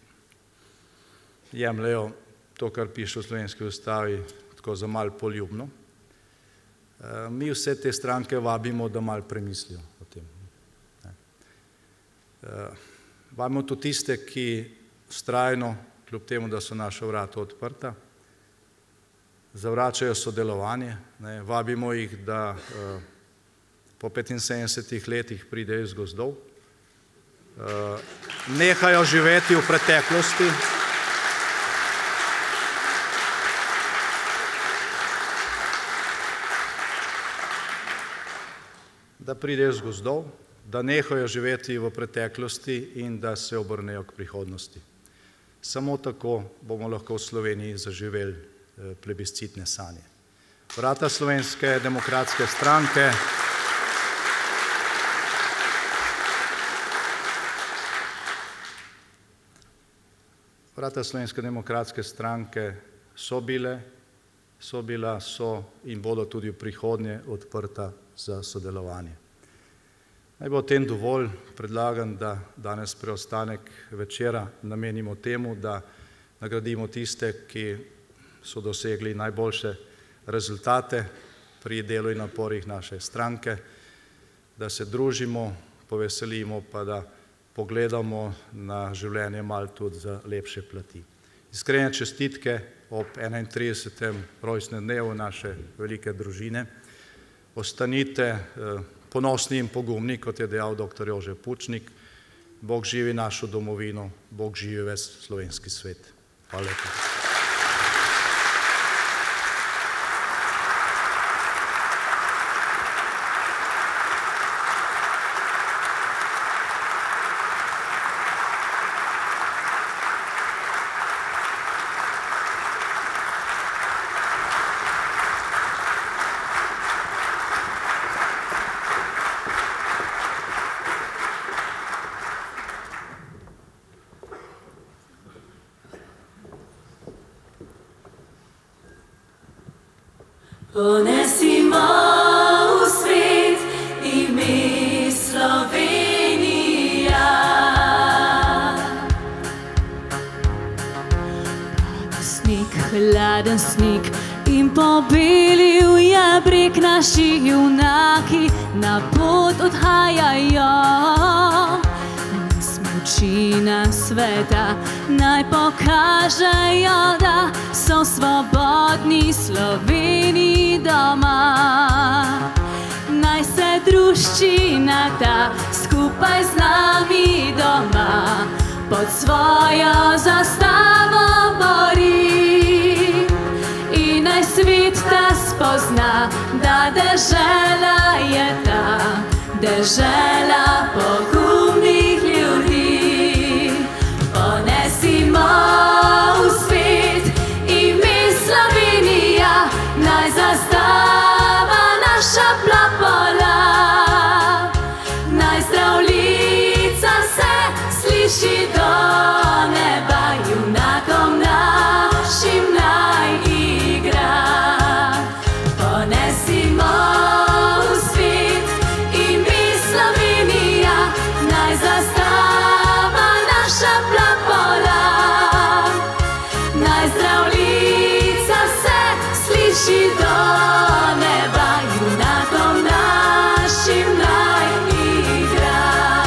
[SPEAKER 11] jemljajo to, kar piše v slovenski ustavi, tako za malo poljubno. Mi vse te stranke vabimo, da malo premislijo o tem. Vabimo tudi tiste, ki vztrajno, kljub temu, da so naša vrata odprta, zavračajo sodelovanje. Vabimo jih, da po 75 letih pridejo iz gozdov, nehajo živeti v preteklosti, da pridejo iz gozdov, da nehajo živeti v preteklosti in da se obrnejo k prihodnosti. Samo tako bomo lahko v Sloveniji zaživeli plebiscitne sanje. Vrata Slovenske demokratske stranke so bila in bodo tudi v prihodnje odprta za sodelovanje. Naj bo o tem dovolj, predlagam, da danes preostanek večera namenimo temu, da nagradimo tiste, ki so dosegli najboljše rezultate pri delu in naporih naše stranke, da se družimo, poveselimo, pa da pogledamo na življenje malo tudi za lepše plati. Iskrene čestitke ob 31. rojstnem dnevu naše velike družine. Ostanite ponosni in pogumni, kot je dejal dr. Jože Pučnik. Bog živi našo domovino, Bog živi ves slovenski svet. Hvala lepa.
[SPEAKER 10] Ponesimo v svet ime Slovenija. Sneg, hladen sneg in pobelil je breg, naši junaki na pot odhajajo. Smučina sveta naj pokažejo, da so svobodni Sloveniji doma. Naj se druščina ta skupaj z nami doma pod svojo zastavo bori. In naj svet ta spozna, da dežela je ta, dežela pogumnih ljudi. Ponesimo v svet ime Slovenija, naj zastava naša plapola. Naj zdravljica se sliši do neba, junakom našim naj igra. Ponesimo v svet ime Slovenija, naj zastava naša plapola. Naj zdravljica se sliši do neba, junakom našim naj igra.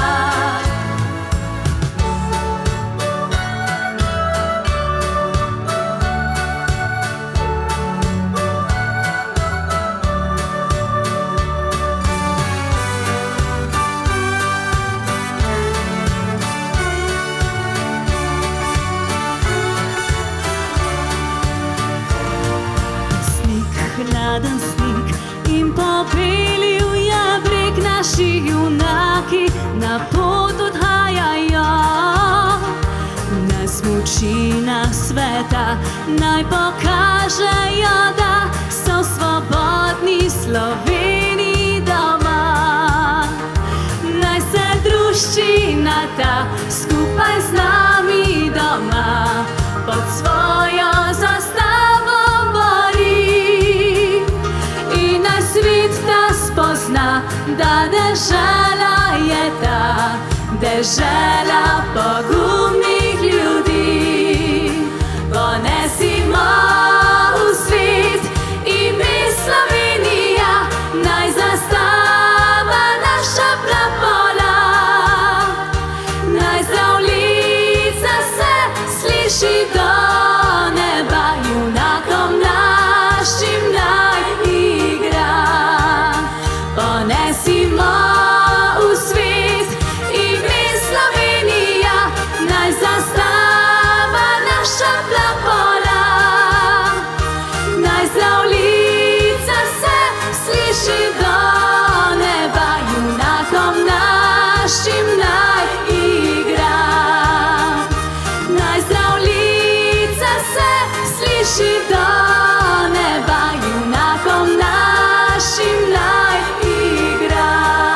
[SPEAKER 10] Hladen sneg in pobelil je breg, naši junaki na pot odhajajo. Na smučini večina sveta naj pokažejo, da so svobodni Sloveniji doma. Naj se druščina ta skupaj z nami doma pod svojo zastavo bori. In naj svet ta spozna, da dežela je ta, dežela pogumnih ljudi. Ponesimo v svet ime Slovenija, naj zastava naša plapola. Naj zdravljica se sliši do neba, junakom našim naj igra. Ponesimo v svet ime Slovenija, naj zastava naša plapola. Naj zdravljica se sliši do neba, junakom našim naj igra. Naj zdravljica se sliši do neba, junakom našim naj igra.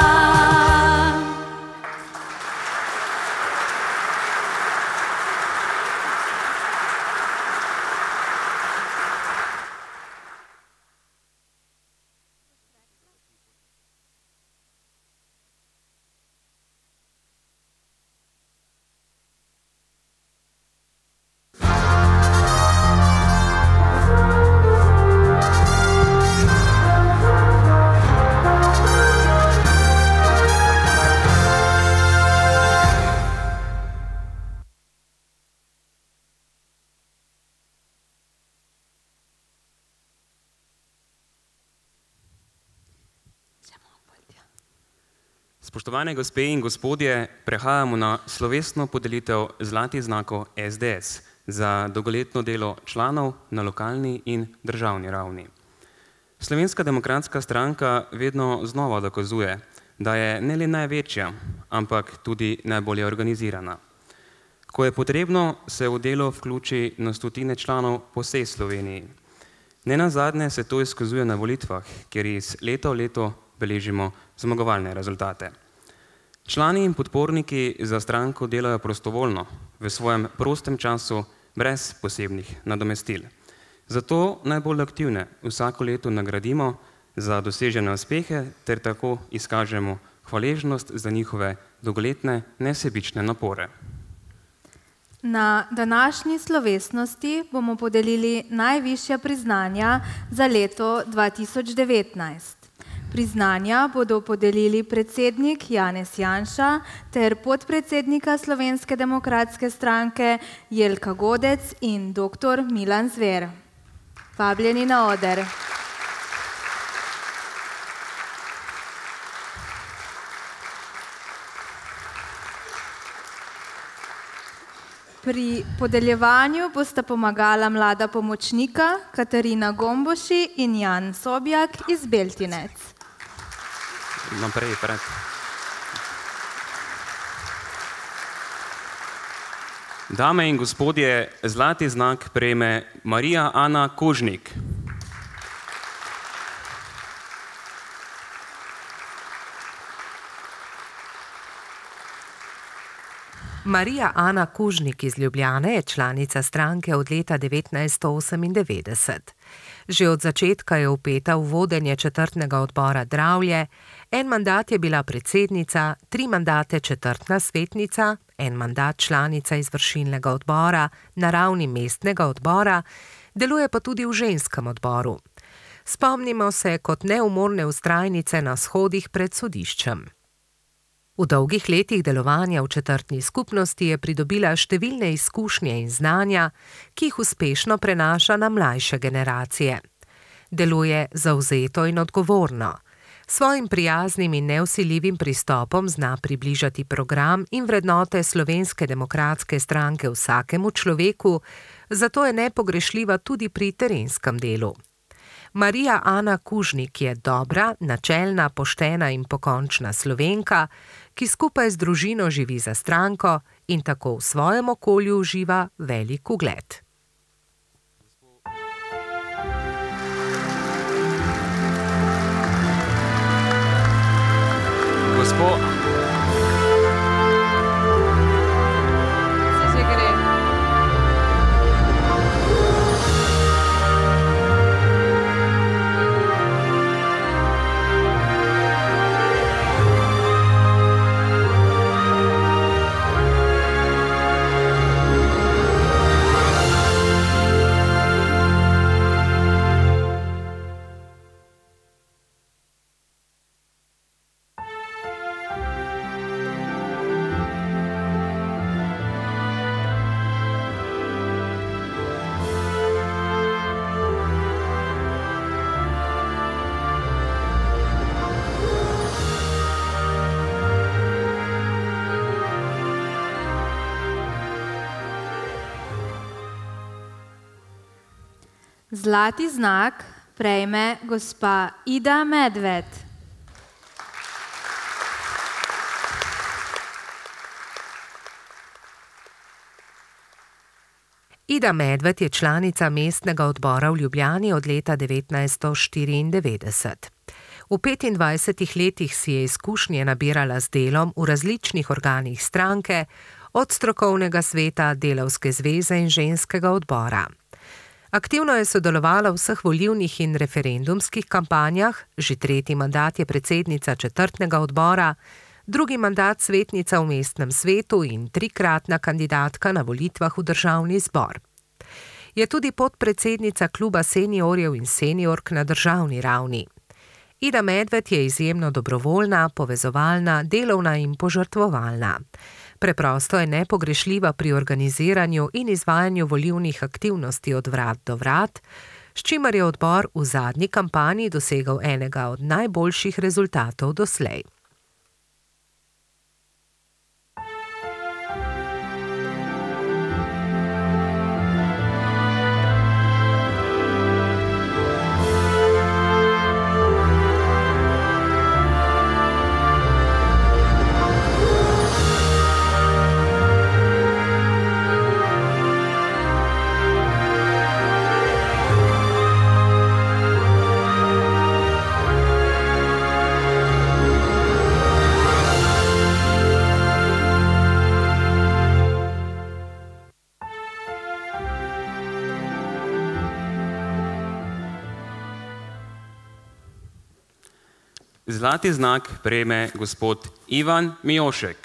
[SPEAKER 3] Spoštovane gospe in gospodje, prehajamo na slovesno podelitev zlatih znakov SDS za dolgoletno delo članov na lokalni in državni ravni. Slovenska demokratska stranka vedno znova dokazuje, da je ne le največja, ampak tudi najbolje organizirana. Ko je potrebno, se v delo vključi na stotine članov po vsej Sloveniji. Nenazadnje se to izkazuje na volitvah, kjer iz leta v leto beležimo zmagovalne rezultate. Člani in podporniki za stranko delajo prostovoljno, v svojem prostem času, brez posebnih nadomestil. Zato najbolj aktivne vsako leto nagradimo za dosežene uspehe ter tako izkažemo hvaležnost za njihove dolgoletne nesebične napore.
[SPEAKER 4] Na današnji slovesnosti bomo podelili najvišja priznanja za leto 2019. Priznanja bodo podelili predsednik Janez Janša ter podpredsednika Slovenske demokratske stranke Jelka Godec in dr. Milan Zver. Vabljeni na oder. Pri podeljevanju bosta pomagala mlada pomočnika Katarina Gomboši in Jan Sobjak iz Beltinec.
[SPEAKER 3] Naprej, pred. Dame in gospodje, zlati znak prejme Marija Ana Kožnik.
[SPEAKER 12] Marija Ana Kužnik iz Ljubljane je članica stranke od leta 1998. Že od začetka je vpeta v vodenje četrtnega odbora Dravlje, en mandat je bila predsednica, 3 mandate četrtna svetnica, en mandat članica izvršilnega odbora, na ravni mestnega odbora, deluje pa tudi v ženskem odboru. Spomnimo se kot neumorne vztrajnice na shodih pred sodiščem. V dolgih letih delovanja v četrtni skupnosti je pridobila številne izkušnje in znanja, ki jih uspešno prenaša na mlajše generacije. Deluje zavzeto in odgovorno. Svojim prijaznim in nevsiljivim pristopom zna približati program in vrednote Slovenske demokratske stranke vsakemu človeku, zato je nepogrešljiva tudi pri terenskem delu. Marija Ana Kužnik je dobra, načelna, poštena in pokončna Slovenka, ki skupaj z družino živi za stranko in tako v svojem okolju uživa velik ugled.
[SPEAKER 4] Zlati znak prejme gospa Ida Medved.
[SPEAKER 12] Ida Medved je članica mestnega odbora v Ljubljani od leta 1994. V 25 letih si je izkušnje nabirala z delom v različnih organih stranke, od strokovnega sveta, delavske zveze in ženskega odbora. Aktivno je sodelovala v vseh volilnih in referendumskih kampanjah, že 3. mandat je predsednica 4. odbora, 2. mandat svetnica v mestnem svetu in 3-kratna kandidatka na volitvah v državni zbor. Je tudi podpredsednica kluba seniorjev in seniork na državni ravni. Ida Medved je izjemno dobrovoljna, povezovalna, delovna in požrtvovalna. Preprosto je nepogrešljiva pri organiziranju in izvajanju volilnih aktivnosti od vrat do vrat, s čimer je odbor v zadnji kampanji dosegel enega od najboljših rezultatov doslej.
[SPEAKER 3] Zlati znak prejme gospod Ivan Mijošek.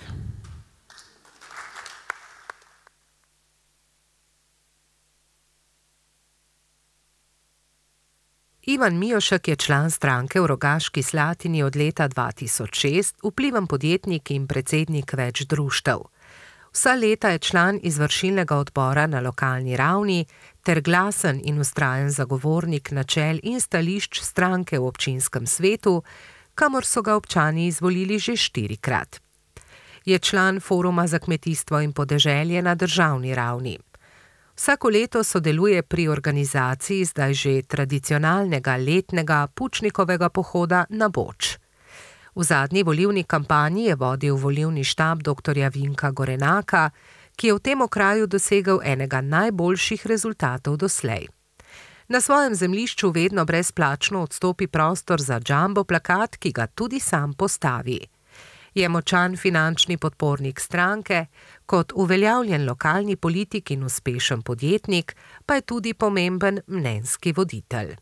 [SPEAKER 12] Ivan Mijošek je član stranke v Rogaški Slatini od leta 2006, vpliven podjetnik in predsednik več društev. Vsa leta je član izvršilnega odbora na lokalni ravni ter glasen in vztrajen zagovornik načel in stališč stranke v občinskem svetu, kamor so ga občani izvolili že 4-krat. Je član Foruma za kmetijstvo in podeželje na državni ravni. Vsako leto sodeluje pri organizaciji zdaj že tradicionalnega letnega Pučnikovega pohoda na Boč. V zadnji volilni kampanji je vodil volilni štab dr. Vinka Gorenaka, ki je v tem okraju dosegel enega najboljših rezultatov doslej. Na svojem zemljišču vedno brezplačno odstopi prostor za jumbo plakat, ki ga tudi sam postavi. Je močan finančni podpornik stranke, kot uveljavljen lokalni politik in uspešen podjetnik, pa je tudi pomemben mnenjski voditelj.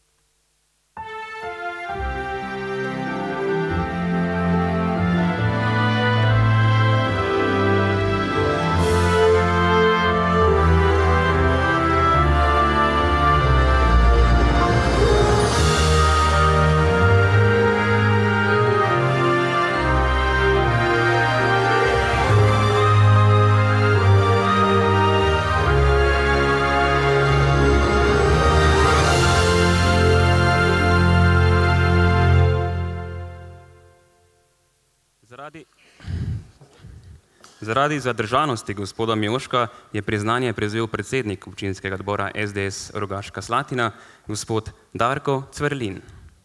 [SPEAKER 3] Zaradi zadržanosti gospoda Miloška je priznanje prevzel predsednik občinskega odbora SDS Rogaška Slatina, gospod Darko Cverlin.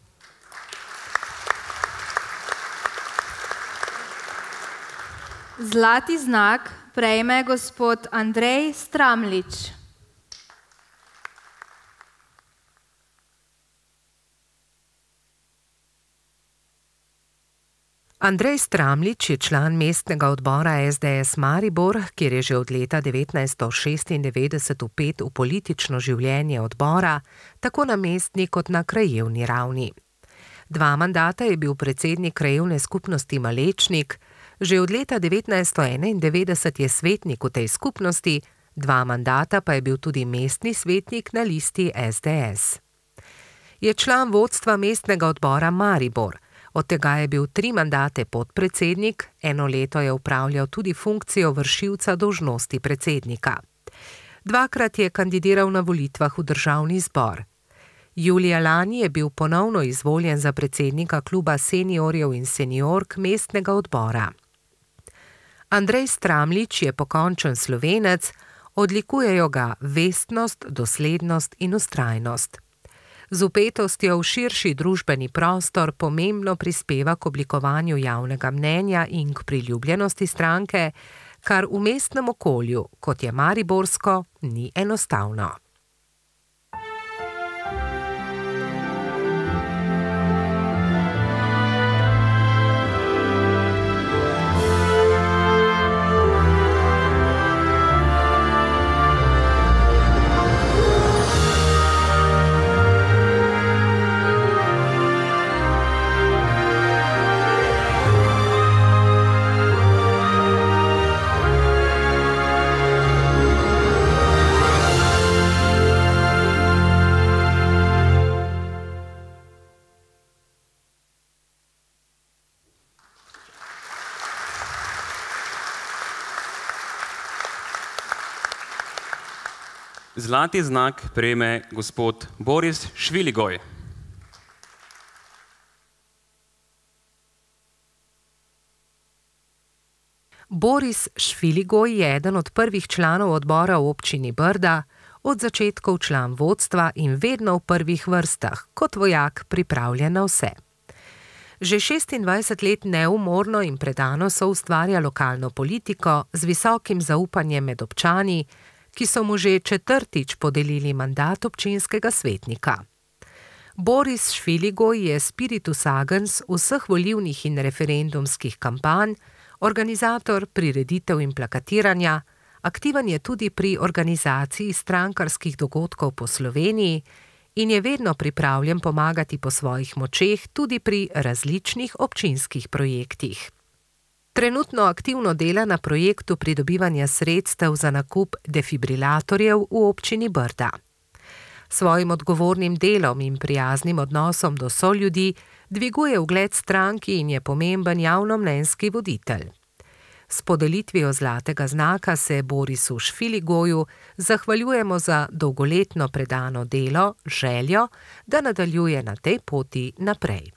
[SPEAKER 4] Zlati znak prejme gospod Andrej Stramlič.
[SPEAKER 12] Andrej Stramlič je član mestnega odbora SDS Maribor, kjer je že od leta 1996 vpet v politično življenje odbora, tako na mestni kot na krajevni ravni. 2 mandata je bil predsednik krajevne skupnosti Malečnik, že od leta 1991 je svetnik v tej skupnosti, 2 mandata pa je bil tudi mestni svetnik na listi SDS. Je član vodstva mestnega odbora Maribor, od tega je bil 3 mandate podpredsednik, 1 leto je upravljal tudi funkcijo vršilca dolžnosti predsednika. 2-krat je kandidiral na volitvah v državni zbor. Julija lani je bil ponovno izvoljen za predsednika kluba seniorjev in seniork mestnega odbora. Andrej Stramlič je pokončen Slovenec, odlikujejo ga vestnost, doslednost in vztrajnost. Z vpetostjo v širši družbeni prostor pomembno prispeva k oblikovanju javnega mnenja in k priljubljenosti stranke, kar v mestnem okolju, kot je mariborsko, ni enostavno.
[SPEAKER 3] Zlati znak prejme gospod Boris Šviligoj.
[SPEAKER 12] Boris Šviligoj je eden od prvih članov odbora v občini Brda, od začetkov član vodstva in vedno v prvih vrstah, kot vojak pripravljen na vse. Že 26 let neumorno in predano soustvarja lokalno politiko z visokim zaupanjem med občani, ki so mu že 4. podelili mandat občinskega svetnika. Boris Šviligoj je spiritus agens vseh volilnih in referendumskih kampanj, organizator prireditev in plakatiranja, aktiven je tudi pri organizaciji strankarskih dogodkov po Sloveniji in je vedno pripravljen pomagati po svojih močeh tudi pri različnih občinskih projektih. Trenutno aktivno dela na projektu pridobivanja sredstev za nakup defibrilatorjev v občini Brda. Svojim odgovornim delom in prijaznim odnosom do soljudi dviguje ugled stranki in je pomemben javnomnenjski voditelj. S podelitvijo zlatega znaka se Borisu Šviligoju zahvaljujemo za dolgoletno predano delo, željo, da nadaljuje na tej poti naprej.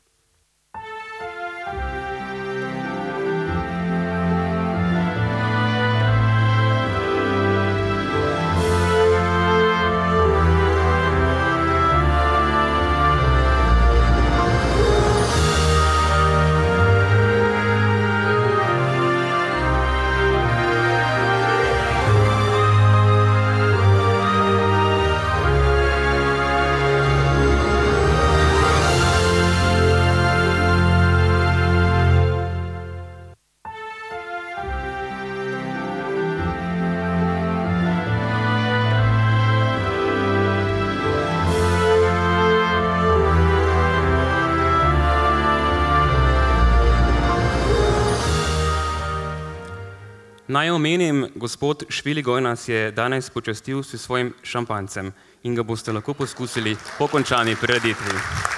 [SPEAKER 3] Naj omenim, gospod Šviligoj nas je danes počastil s svojim šampanjcem in ga boste lahko poskusili po končani prireditvi.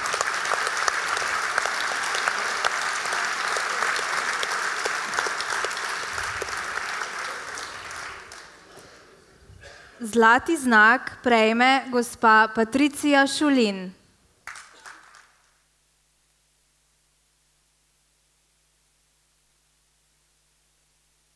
[SPEAKER 4] Zlati znak prejme gospa Patricija Šulin.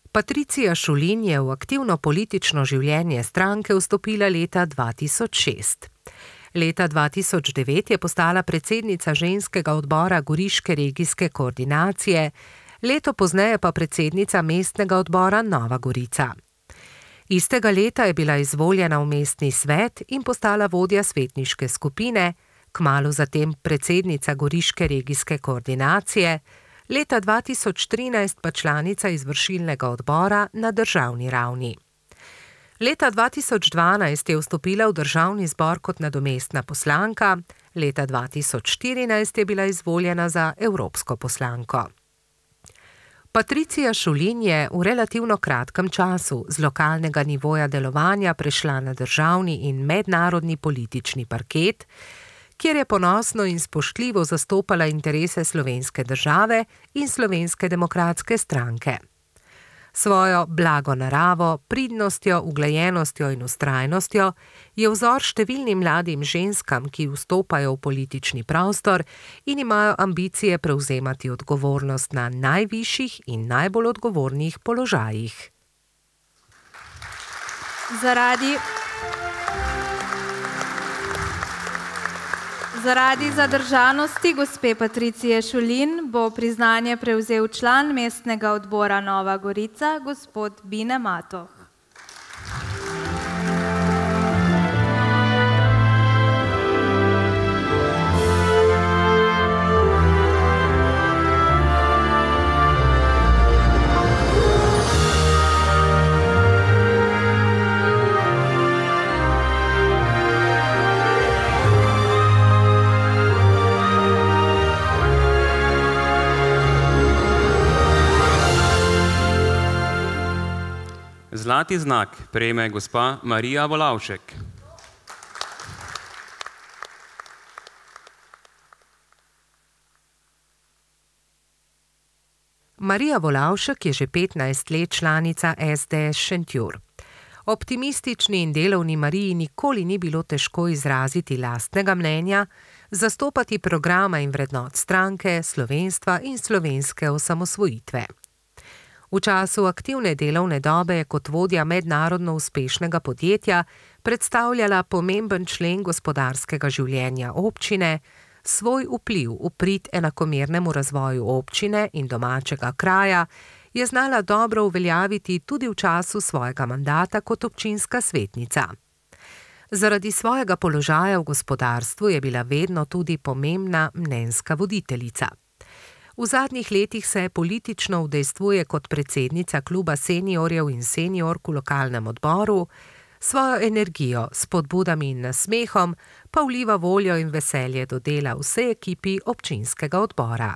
[SPEAKER 12] Patricija Šulin je v aktivno politično življenje stranke vstopila leta 2006. Leta 2009 je postala predsednica ženskega odbora Goriške regijske koordinacije, leto pozneje pa predsednica mestnega odbora Nova Gorica. Istega leta je bila izvoljena v mestni svet in postala vodja svetniške skupine, kmalu zatem predsednica Goriške regijske koordinacije, leta 2013 pa članica izvršilnega odbora na državni ravni. Leta 2012 je vstopila v državni zbor kot nadomestna poslanka, leta 2014 je bila izvoljena za evropsko poslanko. Patricija Šulin je v relativno kratkem času z lokalnega nivoja delovanja prešla na državni in mednarodni politični parket, kjer je ponosno in spoštljivo zastopala interese slovenske države in Slovenske demokratske stranke. Svojo blago naravo, pridnostjo, uglajenostjo in vztrajnostjo je vzor številnim mladim ženskam, ki vstopajo v politični prostor in imajo ambicije prevzemati odgovornost na najvišjih in najbolj odgovornih položajih.
[SPEAKER 4] Zaradi zadržanosti gospe Patricije Šulin bo priznanje prevzel član mestnega odbora Nova Gorica, gospod Bine Matoh.
[SPEAKER 3] Zlati znak prejme gospa Marija Volavšek.
[SPEAKER 12] Marija Volavšek je že 15 let članica SDS Šentjur. Optimistični in delovni Mariji nikoli ni bilo težko izraziti lastnega mnenja, zastopati programa in vrednot stranke, slovenstva in slovenske osamosvojitve. V času aktivne delovne dobe je kot vodja mednarodno uspešnega podjetja predstavljala pomemben člen gospodarskega življenja občine, svoj vpliv v prid enakomernemu razvoju občine in domačega kraja je znala dobro uveljaviti tudi v času svojega mandata kot občinska svetnica. Zaradi svojega položaja v gospodarstvu je bila vedno tudi pomembna mnenjska voditeljica. V zadnjih letih se politično udejstvuje kot predsednica kluba seniorjev in seniork v lokalnem odboru, svojo energijo, spodbudami in nasmehom pa vliva voljo in veselje do dela vsej ekipi občinskega odbora.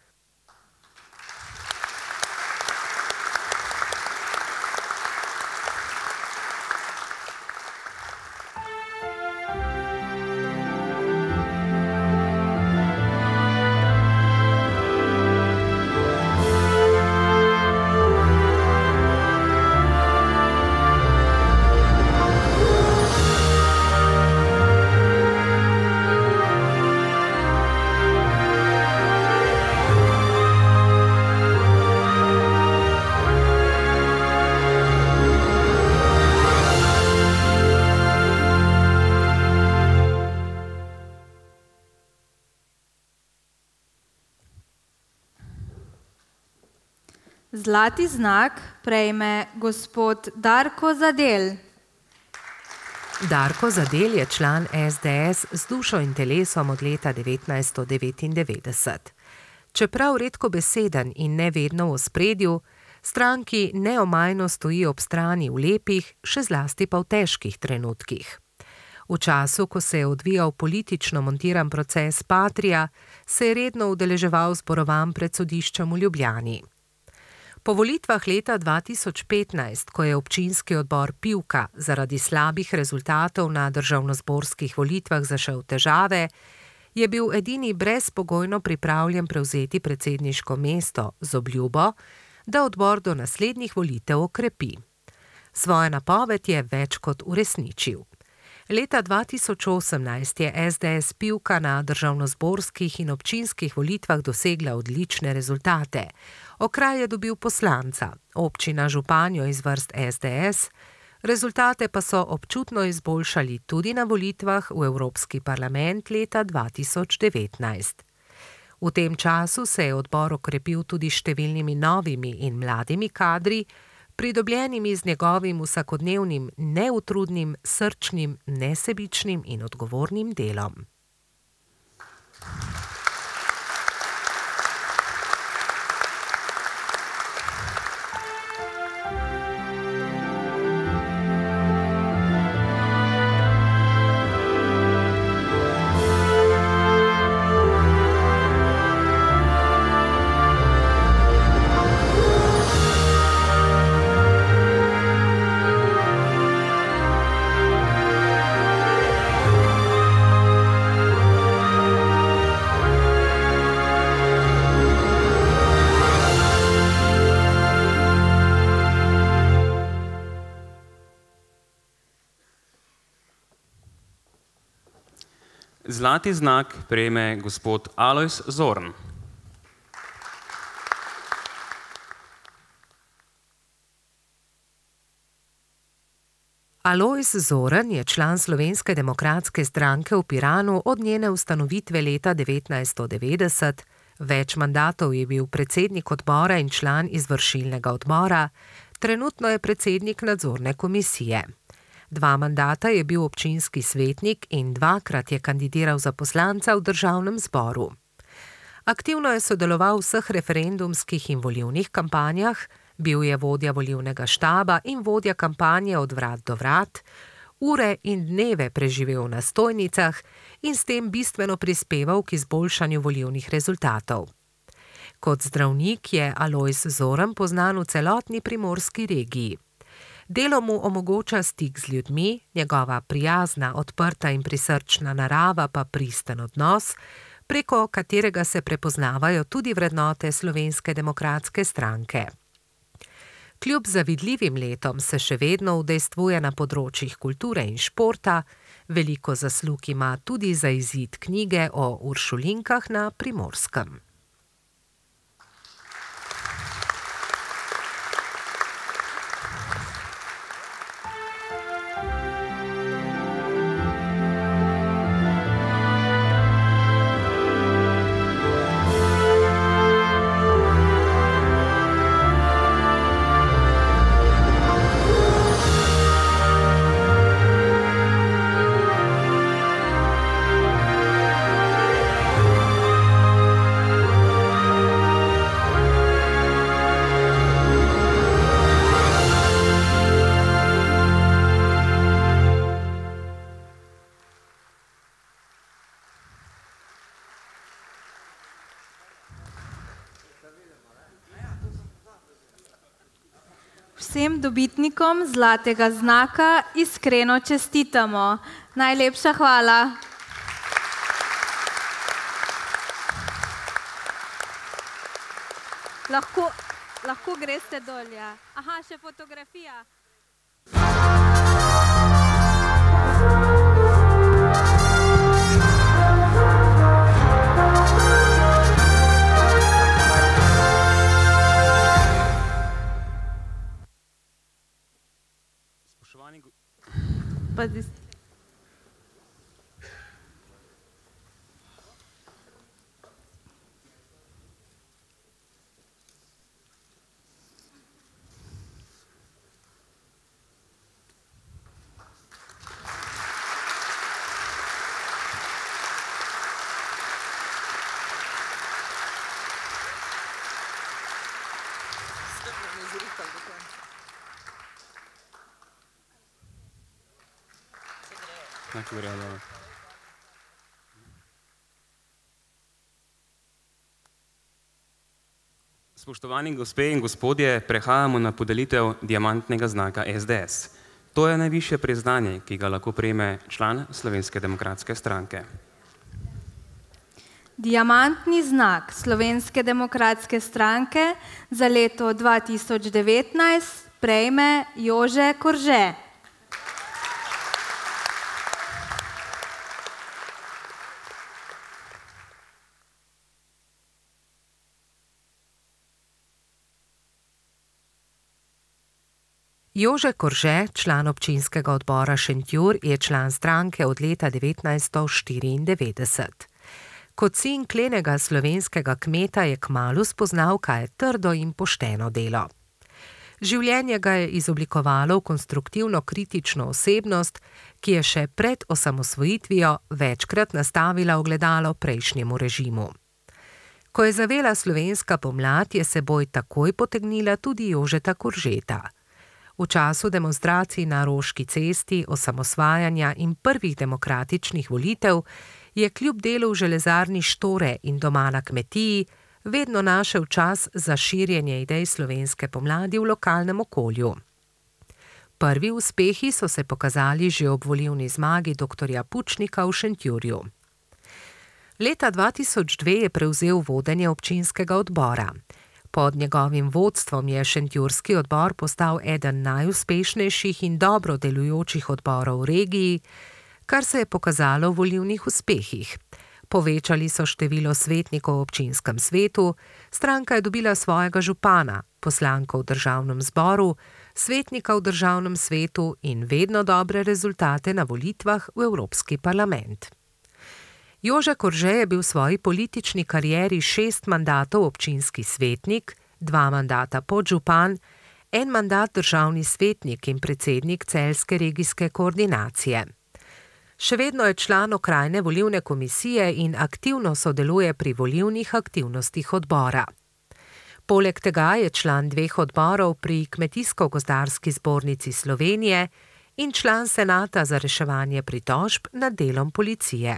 [SPEAKER 4] Zlati znak prejme gospod Darko Zadel.
[SPEAKER 12] Darko Zadel je član SDS z dušo in telesom od leta 1999. Čeprav redkobeseden in ne vedno v ospredju, stranki neomajno stoji ob strani v lepih, še zlasti pa v težkih trenutkih. V času, ko se je odvijal politično montiran proces Patria, se je redno udeleževal zborovanj pred sodiščem v Ljubljani. Po volitvah leta 2015, ko je občinski odbor Pivka zaradi slabih rezultatov na državnozborskih volitvah zašel v težave, je bil edini brezpogojno pripravljen prevzeti predsedniško mesto z obljubo, da odbor do naslednjih volitev okrepi. Svojo napoved je več kot uresničil. Leta 2018 je SDS Pivka na državnozborskih in občinskih volitvah dosegla odlične rezultate. Okraj je dobil poslanca, občina županjo iz vrst SDS, rezultate pa so občutno izboljšali tudi na volitvah v Evropski parlament leta 2019. V tem času se je odbor okrepil tudi številnimi novimi in mladimi kadri, pridobljenimi z njegovim vsakodnevnim, neutrudnim, srčnim, nesebičnim in odgovornim delom.
[SPEAKER 3] Zlati znak prejme gospod Alojz Zorn.
[SPEAKER 12] Alojz Zorn je član Slovenske demokratske stranke v Piranu od njene ustanovitve leta 1990. Več mandatov je bil predsednik odbora in član izvršilnega odbora, trenutno je predsednik nadzorne komisije. 2 mandata je bil občinski svetnik in 2-krat je kandidiral za poslanca v državnem zboru. Aktivno je sodeloval v vseh referendumskih in volilnih kampanjah, bil je vodja volilnega štaba in vodja kampanje Od vrat do vrat, ure in dneve preživel na stojnicah in s tem bistveno prispeval k izboljšanju volilnih rezultatov. Kot zdravnik je Alojz Zorn poznan v celotni primorski regiji. Delo mu omogoča stik z ljudmi, njegova prijazna, odprta in prisrčna narava pa pristen odnos, preko katerega se prepoznavajo tudi vrednote Slovenske demokratske stranke. Kljub zavidljivim letom se še vedno udejstvuje na področjih kulture in športa, veliko zaslug ima tudi za izid knjige o uršulinkah na Primorskem.
[SPEAKER 4] Vsem dobitnikom zlatega znaka iskreno čestitamo. Najlepša hvala. Lahko greste dol, ja. Aha, še fotografija.
[SPEAKER 3] Spoštovani gospe in gospodje, prehajamo na podelitev diamantnega znaka SDS. To je najvišje priznanje, ki ga lahko prejme član Slovenske demokratske stranke.
[SPEAKER 4] Diamantni znak Slovenske demokratske stranke za leto 2019 prejme Jože Korže.
[SPEAKER 12] Jože Korže, član občinskega odbora Šentjur, je član stranke od leta 1994. Kot sin klenega slovenskega kmeta je kmalu spoznal, kaj je trdo in pošteno delo. Življenje ga je izoblikovalo v konstruktivno kritično osebnost, ki je še pred osamosvojitvijo večkrat nastavila ogledalo prejšnjemu režimu. Ko je zavela slovenska pomlad, je seboj takoj potegnila tudi Jožeta Koržeta. V času demonstracij na Roški cesti, osamosvajanja in prvih demokratičnih volitev je kljub delu v železarni Štore in doma na kmetiji vedno našel čas za širjenje idej slovenske pomladi v lokalnem okolju. Prvi uspehi so se pokazali že ob volilni zmagi dr. Pučnika v Šentjurju. Leta 2002 je prevzel vodenje občinskega odbora. Pod njegovim vodstvom je šentjurski odbor postal eden najuspešnejših in dobro delujočih odborov v regiji, kar se je pokazalo v volilnih uspehih. Povečali so število svetnikov v občinskem svetu, stranka je dobila svojega župana, poslanko v državnem zboru, svetnika v državnem svetu in vedno dobre rezultate na volitvah v Evropski parlament. Jože Korže je bil v svoji politični karieri 6 mandatov občinski svetnik, 2 mandata podžupan, 1 mandat državni svetnik in predsednik celjske regijske koordinacije. Še vedno je član okrajne volilne komisije in aktivno sodeluje pri volilnih aktivnostih odbora. Poleg tega je član 2 odborov pri Kmetijsko-gozdarski zbornici Slovenije in član senata za reševanje pritožb nad delom policije.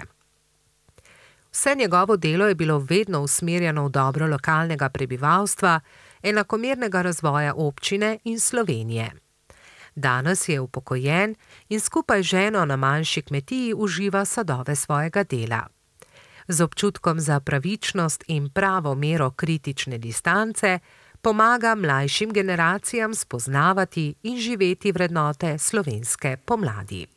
[SPEAKER 12] Vse njegovo delo je bilo vedno usmerjeno v dobro lokalnega prebivalstva, enakomernega razvoja občine in Slovenije. Danes je upokojen in skupaj z ženo na manjši kmetiji uživa sadove svojega dela. Z občutkom za pravičnost in pravo mero kritične distance pomaga mlajšim generacijam spoznavati in živeti vrednote slovenske pomladi.